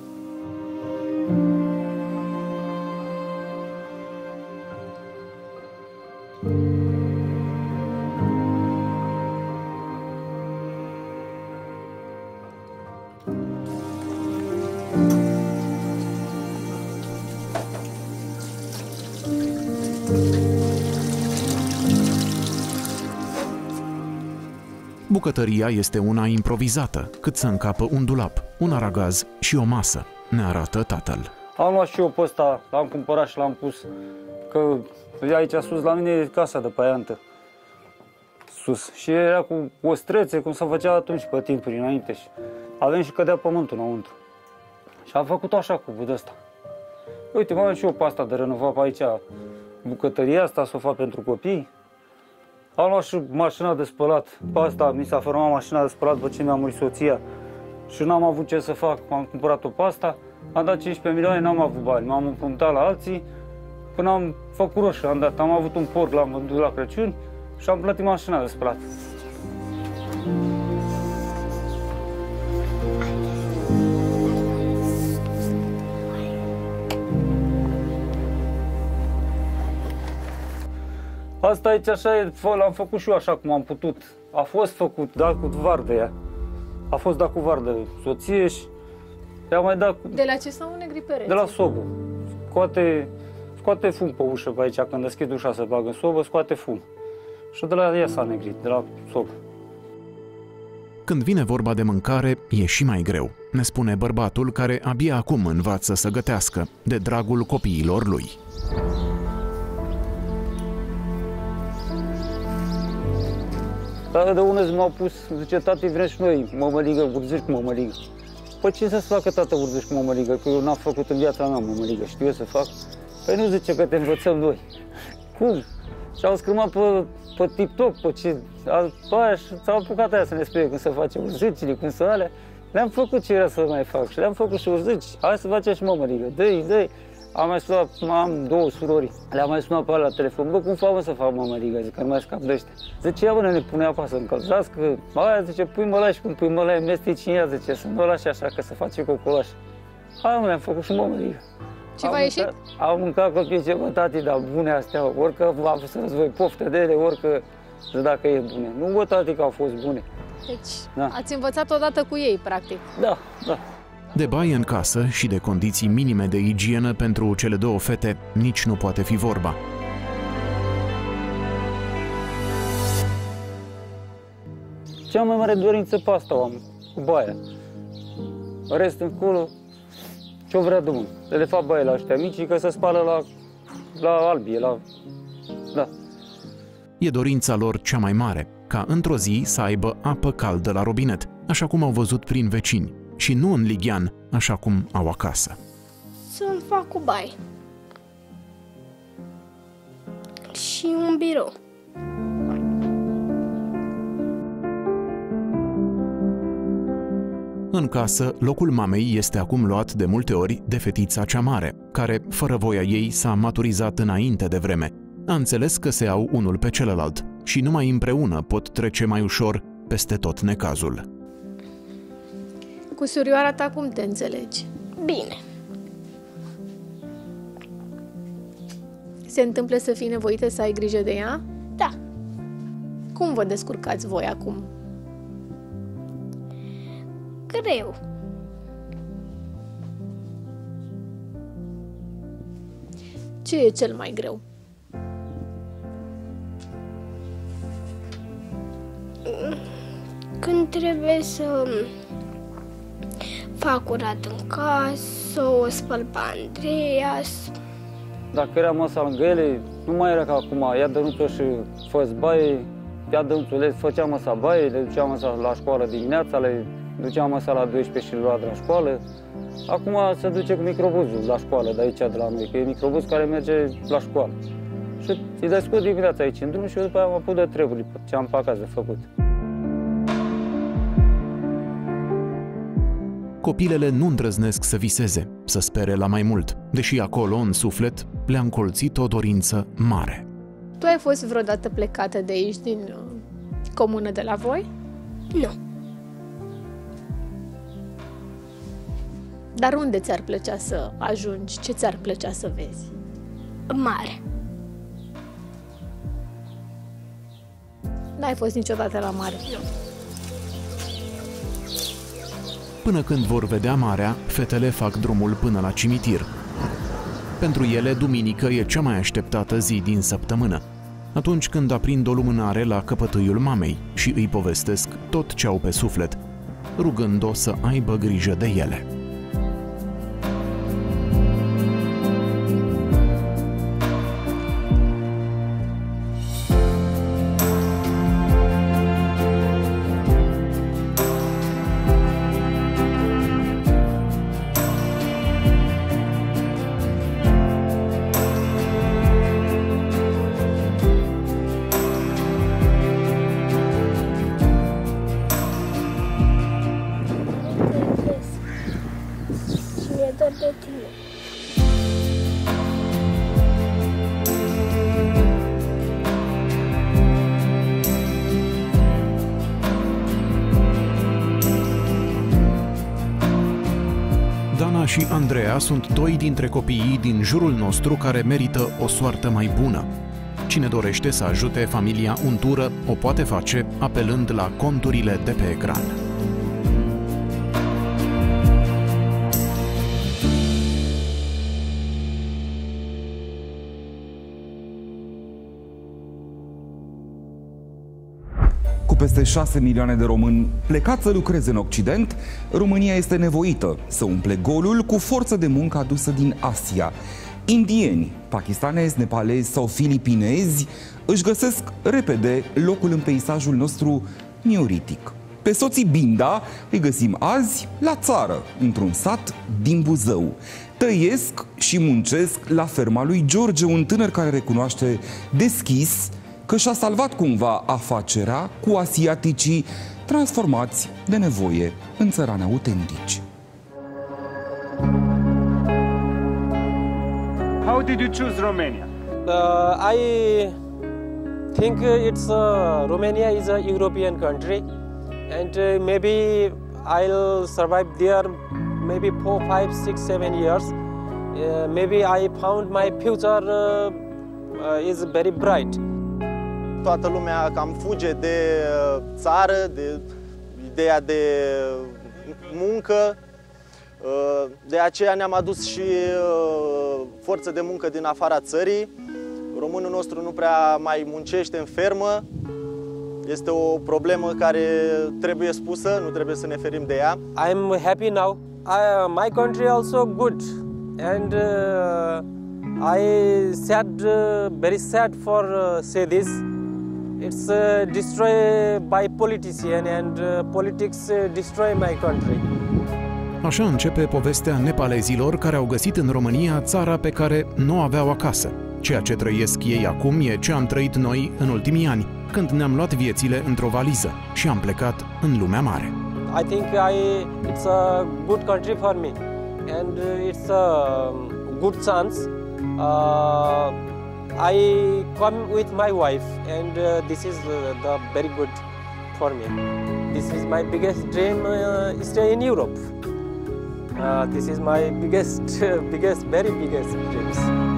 Bucătăria este una improvizată, cât să încapă un dulap, un aragaz și o masă, ne arată tatăl. Am luat și eu pe ăsta, l-am cumpărat și l-am pus, că aici sus la mine e casa de paiantă, sus. Și era cu ostrețe, cum se făcea atunci pe timpuri înainte și avem și cădea pământul înăuntru. Și am făcut așa cu budul ăsta. Uite, mai am și eu pe asta de renovat pe aici, bucătăria asta, sofa pentru copii. Am luat și mașina de spălat. Pe asta mi s-a format mașina de spălat după ce mi-a murit soția. Și n-am avut ce să fac. M-am cumpărat-o pe asta. Am dat 15 milioane, n-am avut bani. M-am împrumutat la alții până am făcut roșu. Am avut un porc, l-am vândut la Crăciun și am plătit mașina de spălat. Asta aici așa e, l-am făcut și eu așa cum am putut. A fost făcut, dat cu vardă ea. A fost dat cu vardă soție și i-a mai dat cu... De la ce sau negri pereți? De la sobă. Scoate fum pe ușă pe aici, când deschid ușa să bag în sobă, scoate fum. Și de la ea s-a negrit, de la sobă. Când vine vorba de mâncare, e și mai greu, ne spune bărbatul care abia acum învață să gătească, de dragul copiilor lui. Dar de unde m-au pus, zice, tati, vrem și noi mămăligă, urziși cu mămăligă. Păi ce să-ți facă, tată, urziși cu mămăligă? Că eu n-am făcut în viața mea mămăligă, știu eu să fac. Păi nu zice că te învățăm noi. Cum? Și au scrâmat pe TikTok, pe ce... Aia, și s-au apucat aia să ne spune cum să face urzicile, cum să alea. Le-am făcut ce era să mai fac și le-am făcut și urzici. Hai să facem și mămăligă, dă-i. Am mai sunat, am două surori, le-am mai sunat pe alea la telefon. Bă, cum fac să fac mămăligă? Zic că nu mai scap de ăștia. Zice, ia, bă, ne pune apa să încălzească. Aia, zice, pui mălai și cum pui mălai, mesteci în ea, zice, să nu o lași așa, că să face cocolaș. Hai, mă, le-am făcut și mămăligă. Ce v-a ieșit? Am mâncat copiii, ce, bă, tati, dar bune astea, orică am să-ți voi poftă de ele, orică, dacă e bune. Nu, bă, tati, că au fost bune. Deci, ați învățat odată cu ei, practic. Da. De baie în casă și de condiții minime de igienă pentru cele două fete nici nu poate fi vorba. Cea mai mare dorință pe asta o am, cu baia. Rest încolo, ce-o vrea Domnul. Le fac baie la ăștia mici, că se spală la albie, da. E dorința lor cea mai mare, ca într-o zi să aibă apă caldă la robinet, așa cum au văzut prin vecini, și nu în lighean, așa cum au acasă. Să-mi fac cu baie. Și un birou. În casă, locul mamei este acum luat de multe ori de fetița cea mare, care, fără voia ei, s-a maturizat înainte de vreme. A înțeles că se au unul pe celălalt și numai împreună pot trece mai ușor peste tot necazul. Cu surioara ta cum te înțelegi? Bine. Se întâmplă să fii nevoită să ai grijă de ea? Da. Cum vă descurcați voi acum? Greu. Ce e cel mai greu? Când trebuie să fac curat în casă, o spăl pe Andreea. Dacă era masa lângă ele, Nu mai era ca acum, ia dănuțul și fă-ți baie, ia dănuțul, le făceam măsa baie, le duceam măsa la școală dimineața, le duceam măsa la 12 și le lua de la școală. Acum se duce cu microbuzul la școală, de aici, de la noi, că e microbuz care merge la școală. Și îi dai scos dimineața aici în drum și eu după aia am apus de treburi, ce am pe acasă de făcut. Copilele nu îndrăznesc să viseze, să spere la mai mult, deși acolo, în suflet, le-a încolțit o dorință mare. Tu ai fost vreodată plecată de aici, din comună de la voi? Nu. Dar unde ți-ar plăcea să ajungi? Ce ți-ar plăcea să vezi? Mare. N-ai fost niciodată la mare? Nu. Până când vor vedea marea, fetele fac drumul până la cimitir. Pentru ele, duminică e cea mai așteptată zi din săptămână, atunci când aprind o lumânare la căpătâiul mamei și îi povestesc tot ce au pe suflet, rugând-o să aibă grijă de ele. De tine. Dana și Andreea sunt doi dintre copiii din jurul nostru care merită o soartă mai bună. Cine dorește să ajute familia Untură o poate face apelând la conturile de pe ecran. Peste 6 milioane de români plecați să lucreze în Occident, România este nevoită să umple golul cu forță de muncă adusă din Asia. Indieni, pakistanezi, nepalezi sau filipinezi își găsesc repede locul în peisajul nostru neolitic. Pe soții Binda îi găsim azi la țară, într-un sat din Buzău. Trăiesc și muncesc la ferma lui George, un tânăr care recunoaște deschis că și-a salvat cumva afacerea cu asiaticii transformați de nevoie în țărani autentici. How did you choose Romania? I think Romania is a European country, and maybe I'll survive there maybe 4, 5, 6, 7 years. Maybe I found my future is very bright. Toată lumea cam fuge de țară, de ideea de muncă. De aceea ne-am adus și forță de muncă din afara țării. Românul nostru nu prea mai muncește în fermă. Este o problemă care trebuie spusă, nu trebuie să ne ferim de ea. I'm happy now. My country also good, and I very sad for say this. It's destroyed by politicians, and politics destroy my country. Așa începe povestea nepalezilor care au găsit în România țara pe care nu o aveau acasă. Ceea ce trăiesc ei acum e ce am trăit noi în ultimii ani, când ne-am luat viețile într-o valiză și am plecat în lumea mare. I think it's a good country for me, and it's a good chance. I come with my wife, and this is the very good for me. This is my biggest dream, stay in Europe. This is my very biggest dreams.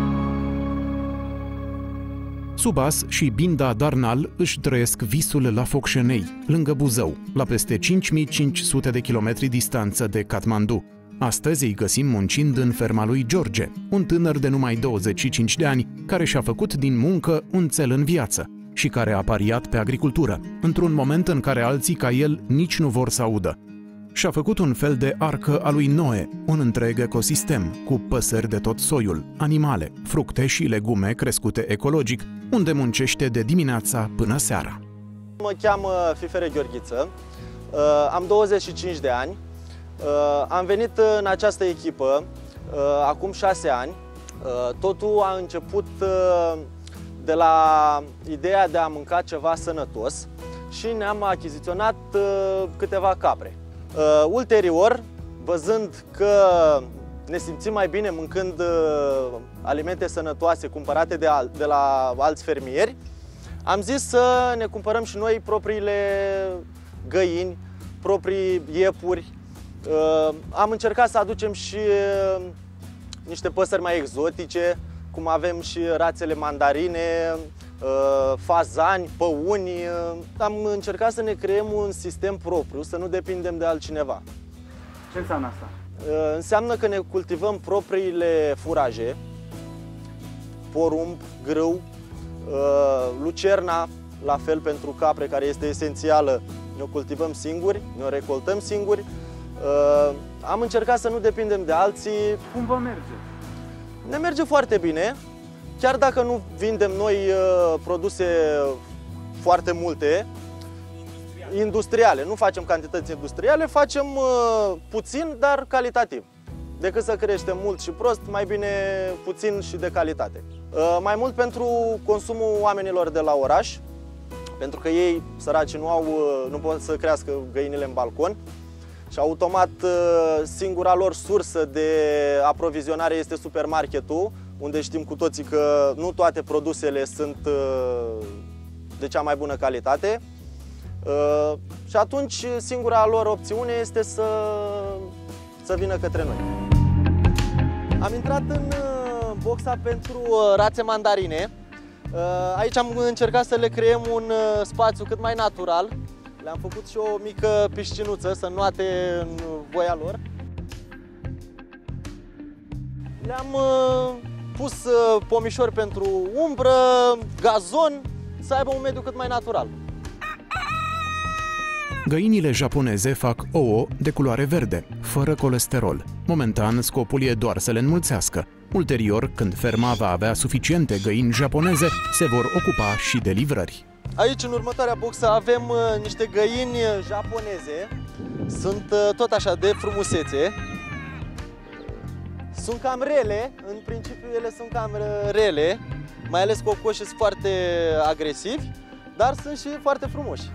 Subas și Binda Darnal își trăiesc visul la Focșenei, lângă Buzău, la peste 5500 de kilometri distanță de Kathmandu. Astăzi îi găsim muncind în ferma lui George, un tânăr de numai 25 de ani, care și-a făcut din muncă un țel în viață și care a pariat pe agricultură, într-un moment în care alții ca el nici nu vor să audă. Și-a făcut un fel de arcă a lui Noe, un întreg ecosistem, cu păsări de tot soiul, animale, fructe și legume crescute ecologic, unde muncește de dimineața până seara. Mă cheamă Fifere Gheorghiță, am 25 de ani, am venit în această echipă acum 6 ani. Totul a început de la ideea de a mânca ceva sănătos și ne-am achiziționat câteva capre. Ulterior, văzând că ne simțim mai bine mâncând alimente sănătoase cumpărate de la alți fermieri, am zis să ne cumpărăm și noi propriile găini, proprii iepuri. Am încercat să aducem și niște păsări mai exotice, cum avem și rațele mandarine, fazani, păuni. Am încercat să ne creăm un sistem propriu, să nu depindem de altcineva. Ce înseamnă asta? Înseamnă că ne cultivăm propriile furaje, porumb, grâu, lucerna, la fel pentru capre, care este esențială, ne-o cultivăm singuri, ne-o recoltăm singuri. Am încercat să nu depindem de alții. Cum vă merge? Ne merge foarte bine, chiar dacă nu vindem noi produse foarte multe, industriale, nu facem cantități industriale, facem puțin, dar calitativ. Decât să creștem mult și prost, mai bine puțin și de calitate. Mai mult pentru consumul oamenilor de la oraș, pentru că ei, săraci, nu pot să crească găinile în balcon și automat singura lor sursă de aprovizionare este supermarketul, unde știm cu toții că nu toate produsele sunt de cea mai bună calitate. Și atunci singura lor opțiune este să vină către noi. Am intrat în boxa pentru rațe mandarine. Aici am încercat să le creăm un spațiu cât mai natural. Le-am făcut și o mică piscinuță să înnoate în voia lor. Le-am pus pomișori pentru umbră, gazon, să aibă un mediu cât mai natural. Găinile japoneze fac ouă de culoare verde, fără colesterol. Momentan, scopul e doar să le înmulțească. Ulterior, când ferma va avea suficiente găini japoneze, se vor ocupa și de livrări. Aici, în următoarea boxă, avem niște găini japoneze. Sunt tot așa de frumusețe. Sunt cam rele, în principiu ele sunt cam rele, mai ales cocoșii sunt foarte agresivi, dar sunt și foarte frumoși.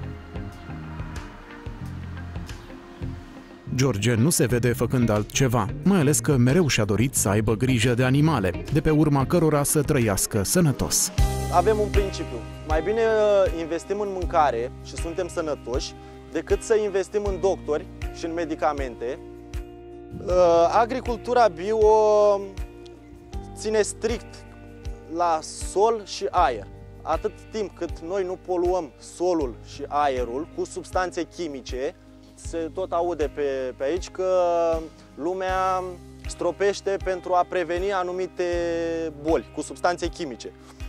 George nu se vede făcând altceva, mai ales că mereu și-a dorit să aibă grijă de animale, de pe urma cărora să trăiască sănătos. Avem un principiu. Mai bine investim în mâncare și suntem sănătoși, decât să investim în doctori și în medicamente. Agricultura bio ține strict la sol și aer. Atât timp cât noi nu poluăm solul și aerul cu substanțe chimice, se tot aude pe aici că lumea stropește pentru a preveni anumite boli cu substanțe chimice.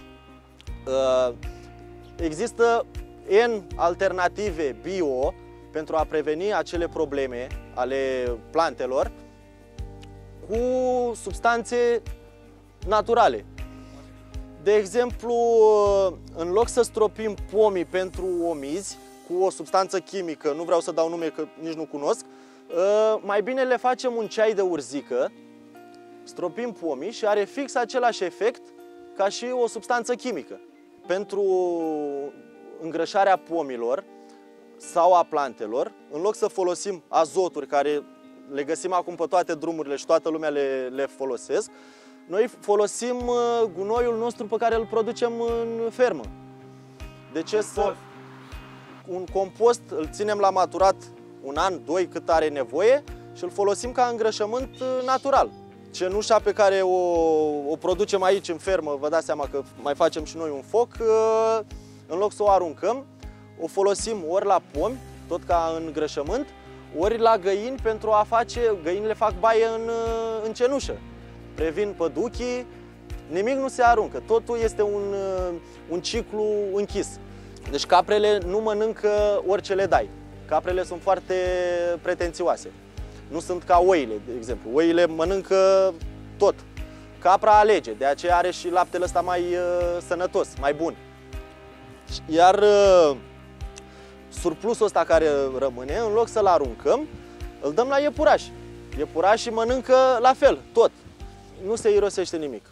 Există N alternative bio pentru a preveni acele probleme ale plantelor cu substanțe naturale. De exemplu, în loc să stropim pomii pentru omizi cu o substanță chimică, nu vreau să dau nume că nici nu cunosc, mai bine le facem un ceai de urzică, stropim pomii și are fix același efect ca și o substanță chimică. Pentru îngrășarea pomilor sau a plantelor, în loc să folosim azoturi care le găsim acum pe toate drumurile și toată lumea le folosesc, noi folosim gunoiul nostru pe care îl producem în fermă. De ce un compost îl ținem la maturat un an, doi, cât are nevoie și îl folosim ca îngrășământ natural. Cenușa pe care o producem aici în fermă, vă dați seama că mai facem și noi un foc, în loc să o aruncăm, o folosim ori la pomi, tot ca îngrășământ, ori la găini pentru a face, găinile fac baie în cenușă. Previn păduchii, nimic nu se aruncă, totul este un ciclu închis. Deci caprele nu mănâncă orice le dai. Caprele sunt foarte pretențioase. Nu sunt ca oile, de exemplu. Oile mănâncă tot. Capra alege, de aceea are și laptele ăsta mai sănătos, mai bun. Iar surplusul ăsta care rămâne, în loc să-l aruncăm, îl dăm la iepurași. Iepurașii mănâncă la fel, tot. Nu se irosește nimic.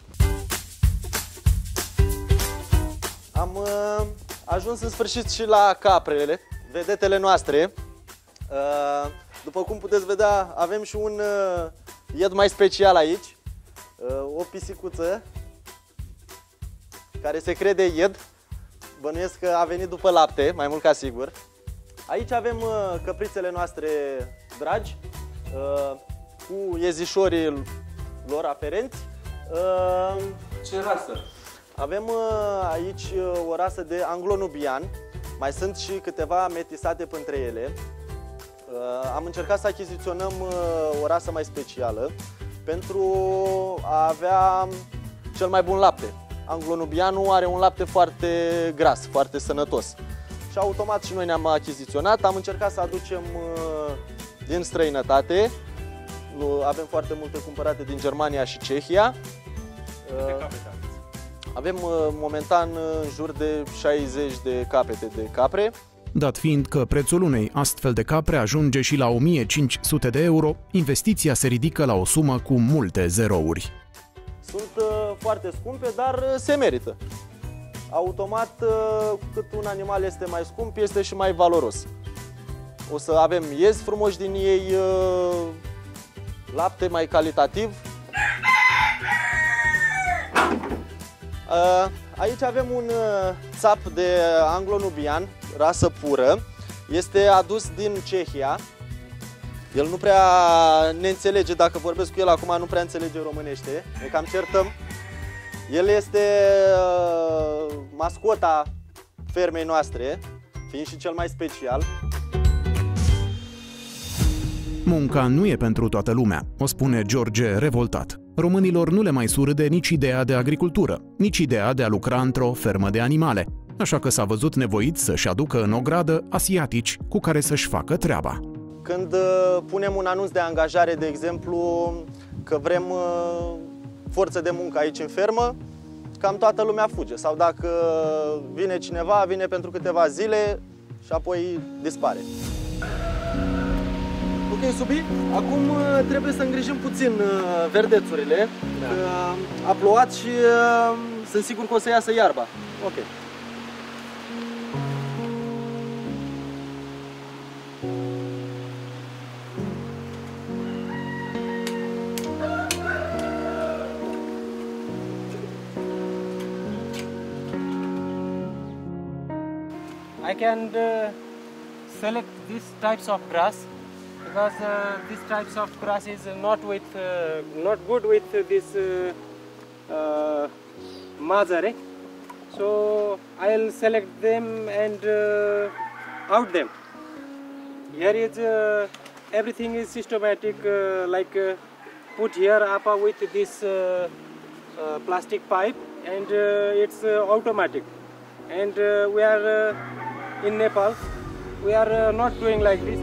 Am ajuns în sfârșit și la caprele, vedetele noastre. După cum puteți vedea, avem și un ied mai special aici. O pisicuță care se crede ied. Bănuiesc că a venit după lapte, mai mult ca sigur. Aici avem căprițele noastre dragi, cu iezișorii lor aferenți. Ce rasă? Avem aici o rasă de anglo-nubian. Mai sunt și câteva metisate între ele. Am încercat să achiziționăm o rasă mai specială pentru a avea cel mai bun lapte. Anglo-nubianul are un lapte foarte gras, foarte sănătos. Și automat și noi ne-am achiziționat. Am încercat să aducem din străinătate. Avem foarte multe cumpărate din Germania și Cehia. Avem momentan în jur de 60 de capete de capre. Dat fiind că prețul unei astfel de capre ajunge și la 1500 de euro, investiția se ridică la o sumă cu multe zerouri. Sunt foarte scumpe, dar se merită. Automat, cât un animal este mai scump, este și mai valoros. O să avem iezi frumoși din ei, lapte mai calitativ. Aici avem un țap de anglo-nubian, rasă pură. Este adus din Cehia. El nu prea ne înțelege, dacă vorbesc cu el acum, nu prea înțelege românește. Ne cam certăm. El este mascota fermei noastre, fiind și cel mai special. Munca nu e pentru toată lumea, o spune George revoltat. Românilor nu le mai surâde nici ideea de agricultură, nici ideea de a lucra într-o fermă de animale, așa că s-a văzut nevoit să-și aducă în ogradă asiatici cu care să-și facă treaba. Când punem un anunț de angajare, de exemplu, că vrem forță de muncă aici în fermă, cam toată lumea fuge. Sau dacă vine cineva, vine pentru câteva zile și apoi dispare. Ok, Subi, acum trebuie să îngrijim puțin verdețurile, că a plouat și sunt sigur că o să iasă iarba. Ok. I can select these types of grass because these types of grass is not good with this mazare. So I'll select them and out them. Here is everything is systematic, like put here up with this plastic pipe, and it's automatic. And we are in Nepal. We are not doing like this.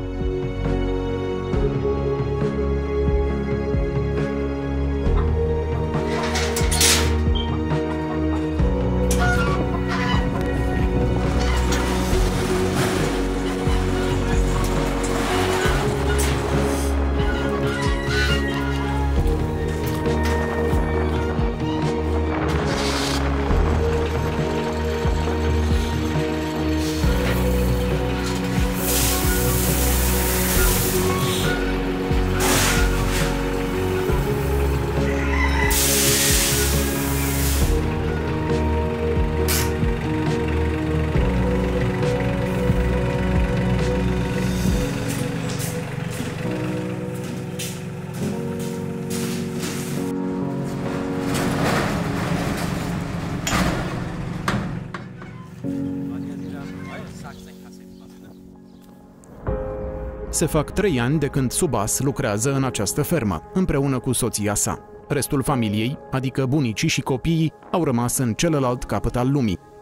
Se fac 3 ani de când Subas lucrează în această fermă, împreună cu soția sa. Restul familiei, adică bunicii și copiii, au rămas în celălalt capăt al lumii.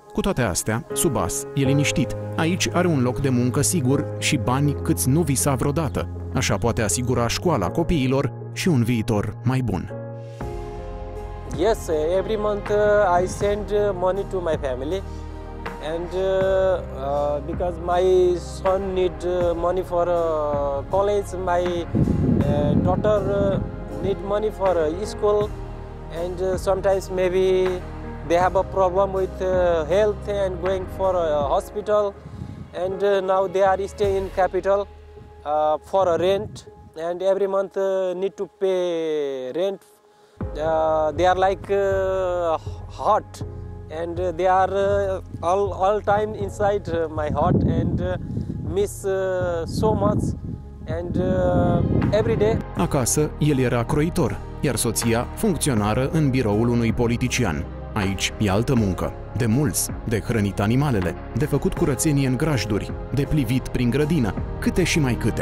Cu toate astea, Subas e liniștit. Aici are un loc de muncă sigur și bani câți nu visa vreodată. Așa poate asigura școala copiilor și un viitor mai bun. Yes, every month I send money to my family, and because my son need money for college, my daughter need money for school, and sometimes maybe they have a problem with health and going for a hospital, and now they are staying in capital for a rent, and every month need to pay rent. They are like hot, and they are all time inside my heart, and miss so much, and every day. Acasă, el era croitor, iar soția funcționară în biroul unui politician. Aici e altă muncă, de mulți, de hrănit animalele, de făcut curățenie în grajduri, de plivit prin grădină, câte și mai câte.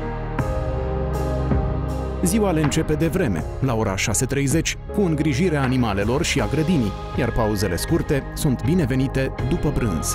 Ziua le începe de vreme, la ora 6:30, cu îngrijirea animalelor și a grădinii, iar pauzele scurte sunt binevenite după prânz.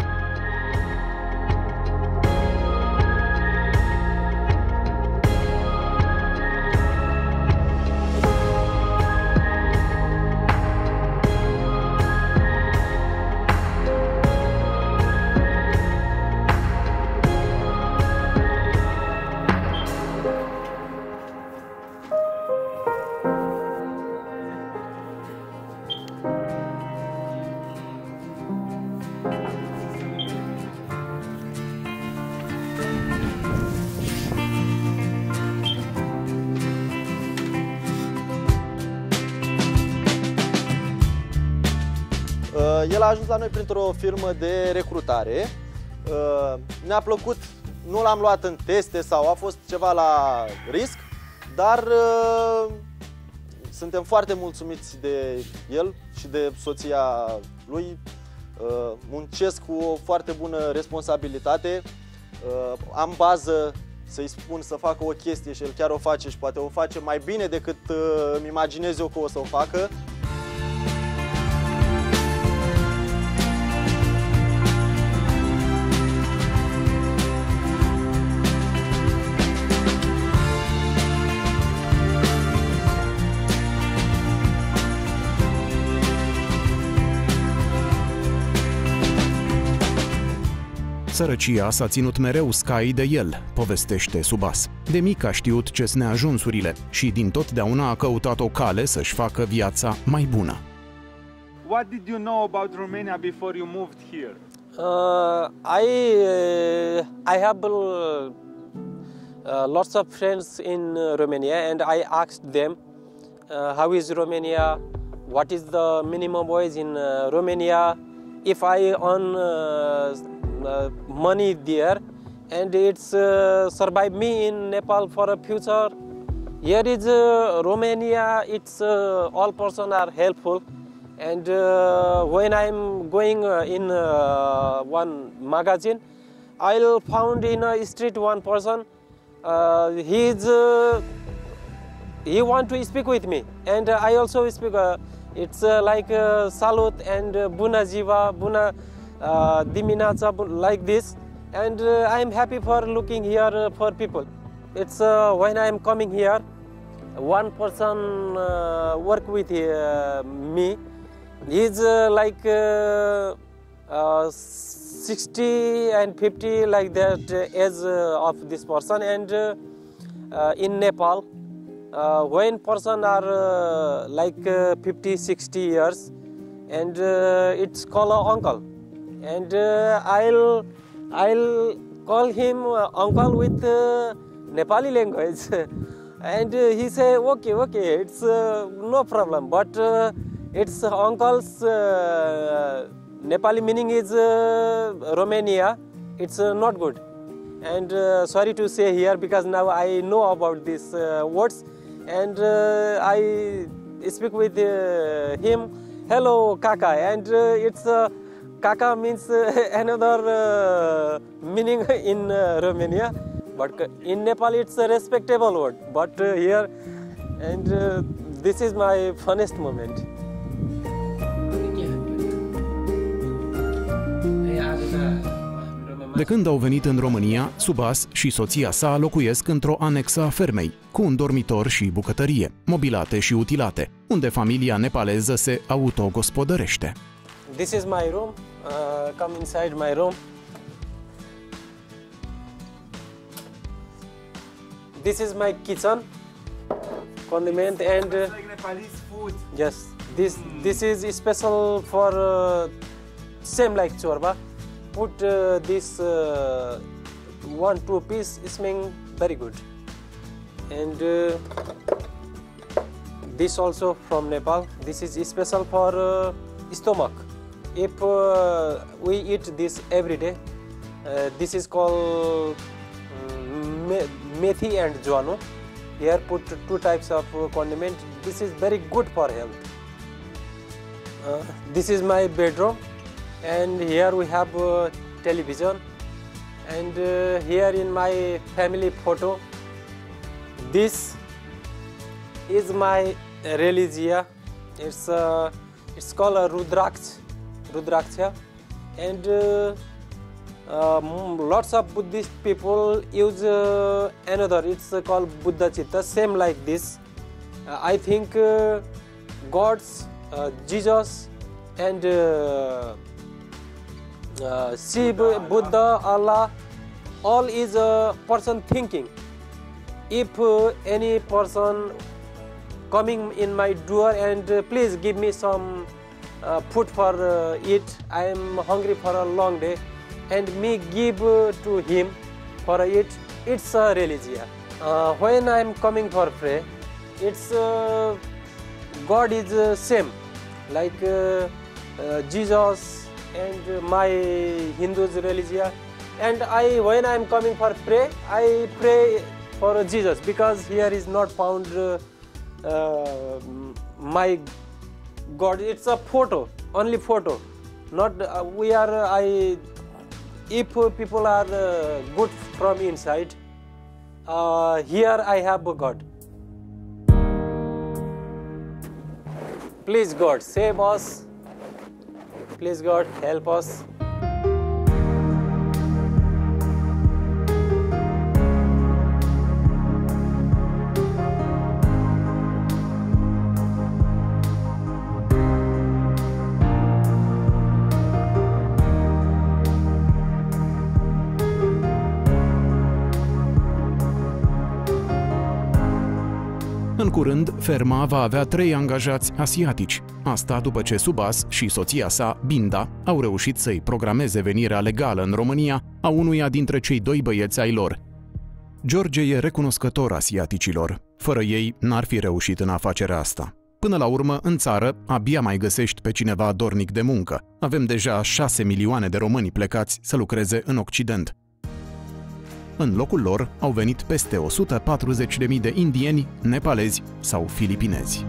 El a ajuns la noi printr-o firmă de recrutare. Ne-a plăcut, nu l-am luat în teste sau a fost ceva la risc, dar suntem foarte mulțumiți de el și de soția lui. Muncesc cu o foarte bună responsabilitate. Am bază să-i spun să facă o chestie și el chiar o face și poate o face mai bine decât îmi imaginez eu că o să o facă. Sărăcia s-a ținut mereu scai de el, povestește Subas. De mic a știut ce-s neajunsurile și din totdeauna a căutat o cale să-și facă viața mai bună. What did you know about Romania before you moved here? I have lots of friends in Romania, and I asked them how is Romania, what is the minimum wage in Romania, if I earn money there, and it's survive me in Nepal for a future. Here is Romania, it's all person are helpful, and when I'm going in one magazine, I'll found in a street one person, he want to speak with me, and I also speak. It's like salut and bună ziua, bună dimineața, like this, and I'm happy for looking here for people. It's when I'm coming here, one person work with me. He's like 60 and 50, like that age of this person, and in Nepal, when person are like 50-60 years, and it's called uncle, and I'll call him uncle with Nepali language, and he say okay, it's no problem, but it's uncle's Nepali meaning is Romania. It's not good, and sorry to say here, because now I know about these words, and I speak with him. Hello, Kaka, and it's Kaka means another meaning in Romania, but in Nepal it's a respectable word. But here, and this is my funnest moment. De când au venit în România, Subhas și soția sa locuiesc într-o anexă a fermei, cu un dormitor și bucătărie, mobilate și utilate, unde familia nepaleză se autogospodărește. This is my room. Come inside my room. This is my kitchen. Condiment and like Nepalese food. Yes, this is special for same like chorba. Put this 1-2 piece smelling very good, and this also from Nepal. This is special for stomach. If we eat this every day, this is called methi and jwano. Here put 2 types of condiment. This is very good for health. This is my bedroom, and here we have television, and here in my family photo, this is my religia. It's called a Rudraksha, and lots of Buddhist people use another. It's called Buddha Chitta, same like this. I think gods, Jesus, and Shiva, Buddha, Allah, all is a person thinking. If any person coming in my door and please give me some food for eat, I am hungry for a long day, and me give to him for eat, it's a religion. When I am coming for pray, it's God is same like Jesus and my Hindu's religion, and when I am coming for pray, I pray for Jesus, because here is not found my God. It's a photo, only photo, not we are if people are good from inside, here I have a God. Please God, save us. Please God, help us. În curând, ferma va avea 3 angajați asiatici. Asta după ce Subhas și soția sa, Binda, au reușit să-i programeze venirea legală în România a unuia dintre cei 2 băieți ai lor. George e recunoscător asiaticilor. Fără ei, n-ar fi reușit în afacerea asta. Până la urmă, în țară, abia mai găsești pe cineva dornic de muncă. Avem deja 6 milioane de români plecați să lucreze în Occident. În locul lor au venit peste 140.000 de indieni, nepalezi sau filipinezi.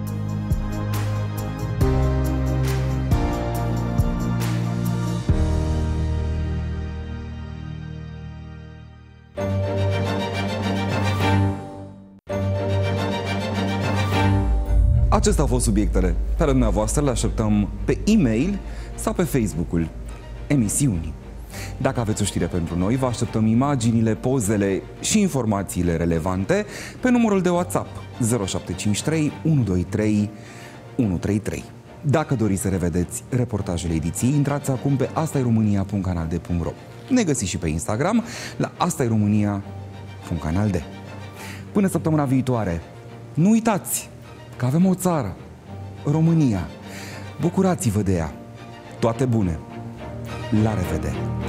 Acestea au fost subiectele. Pe dumneavoastră le așteptăm pe e-mail sau pe Facebook-ul emisiunii. Dacă aveți o știre pentru noi, vă așteptăm imaginile, pozele și informațiile relevante pe numărul de WhatsApp 0753 123 133. Dacă doriți să revedeți reportajele ediției, intrați acum pe astairomânia.canalde.ro. Ne găsiți și pe Instagram la astairomânia.canalde. Până săptămâna viitoare, nu uitați că avem o țară, România. Bucurați-vă de ea. Toate bune! La revedere!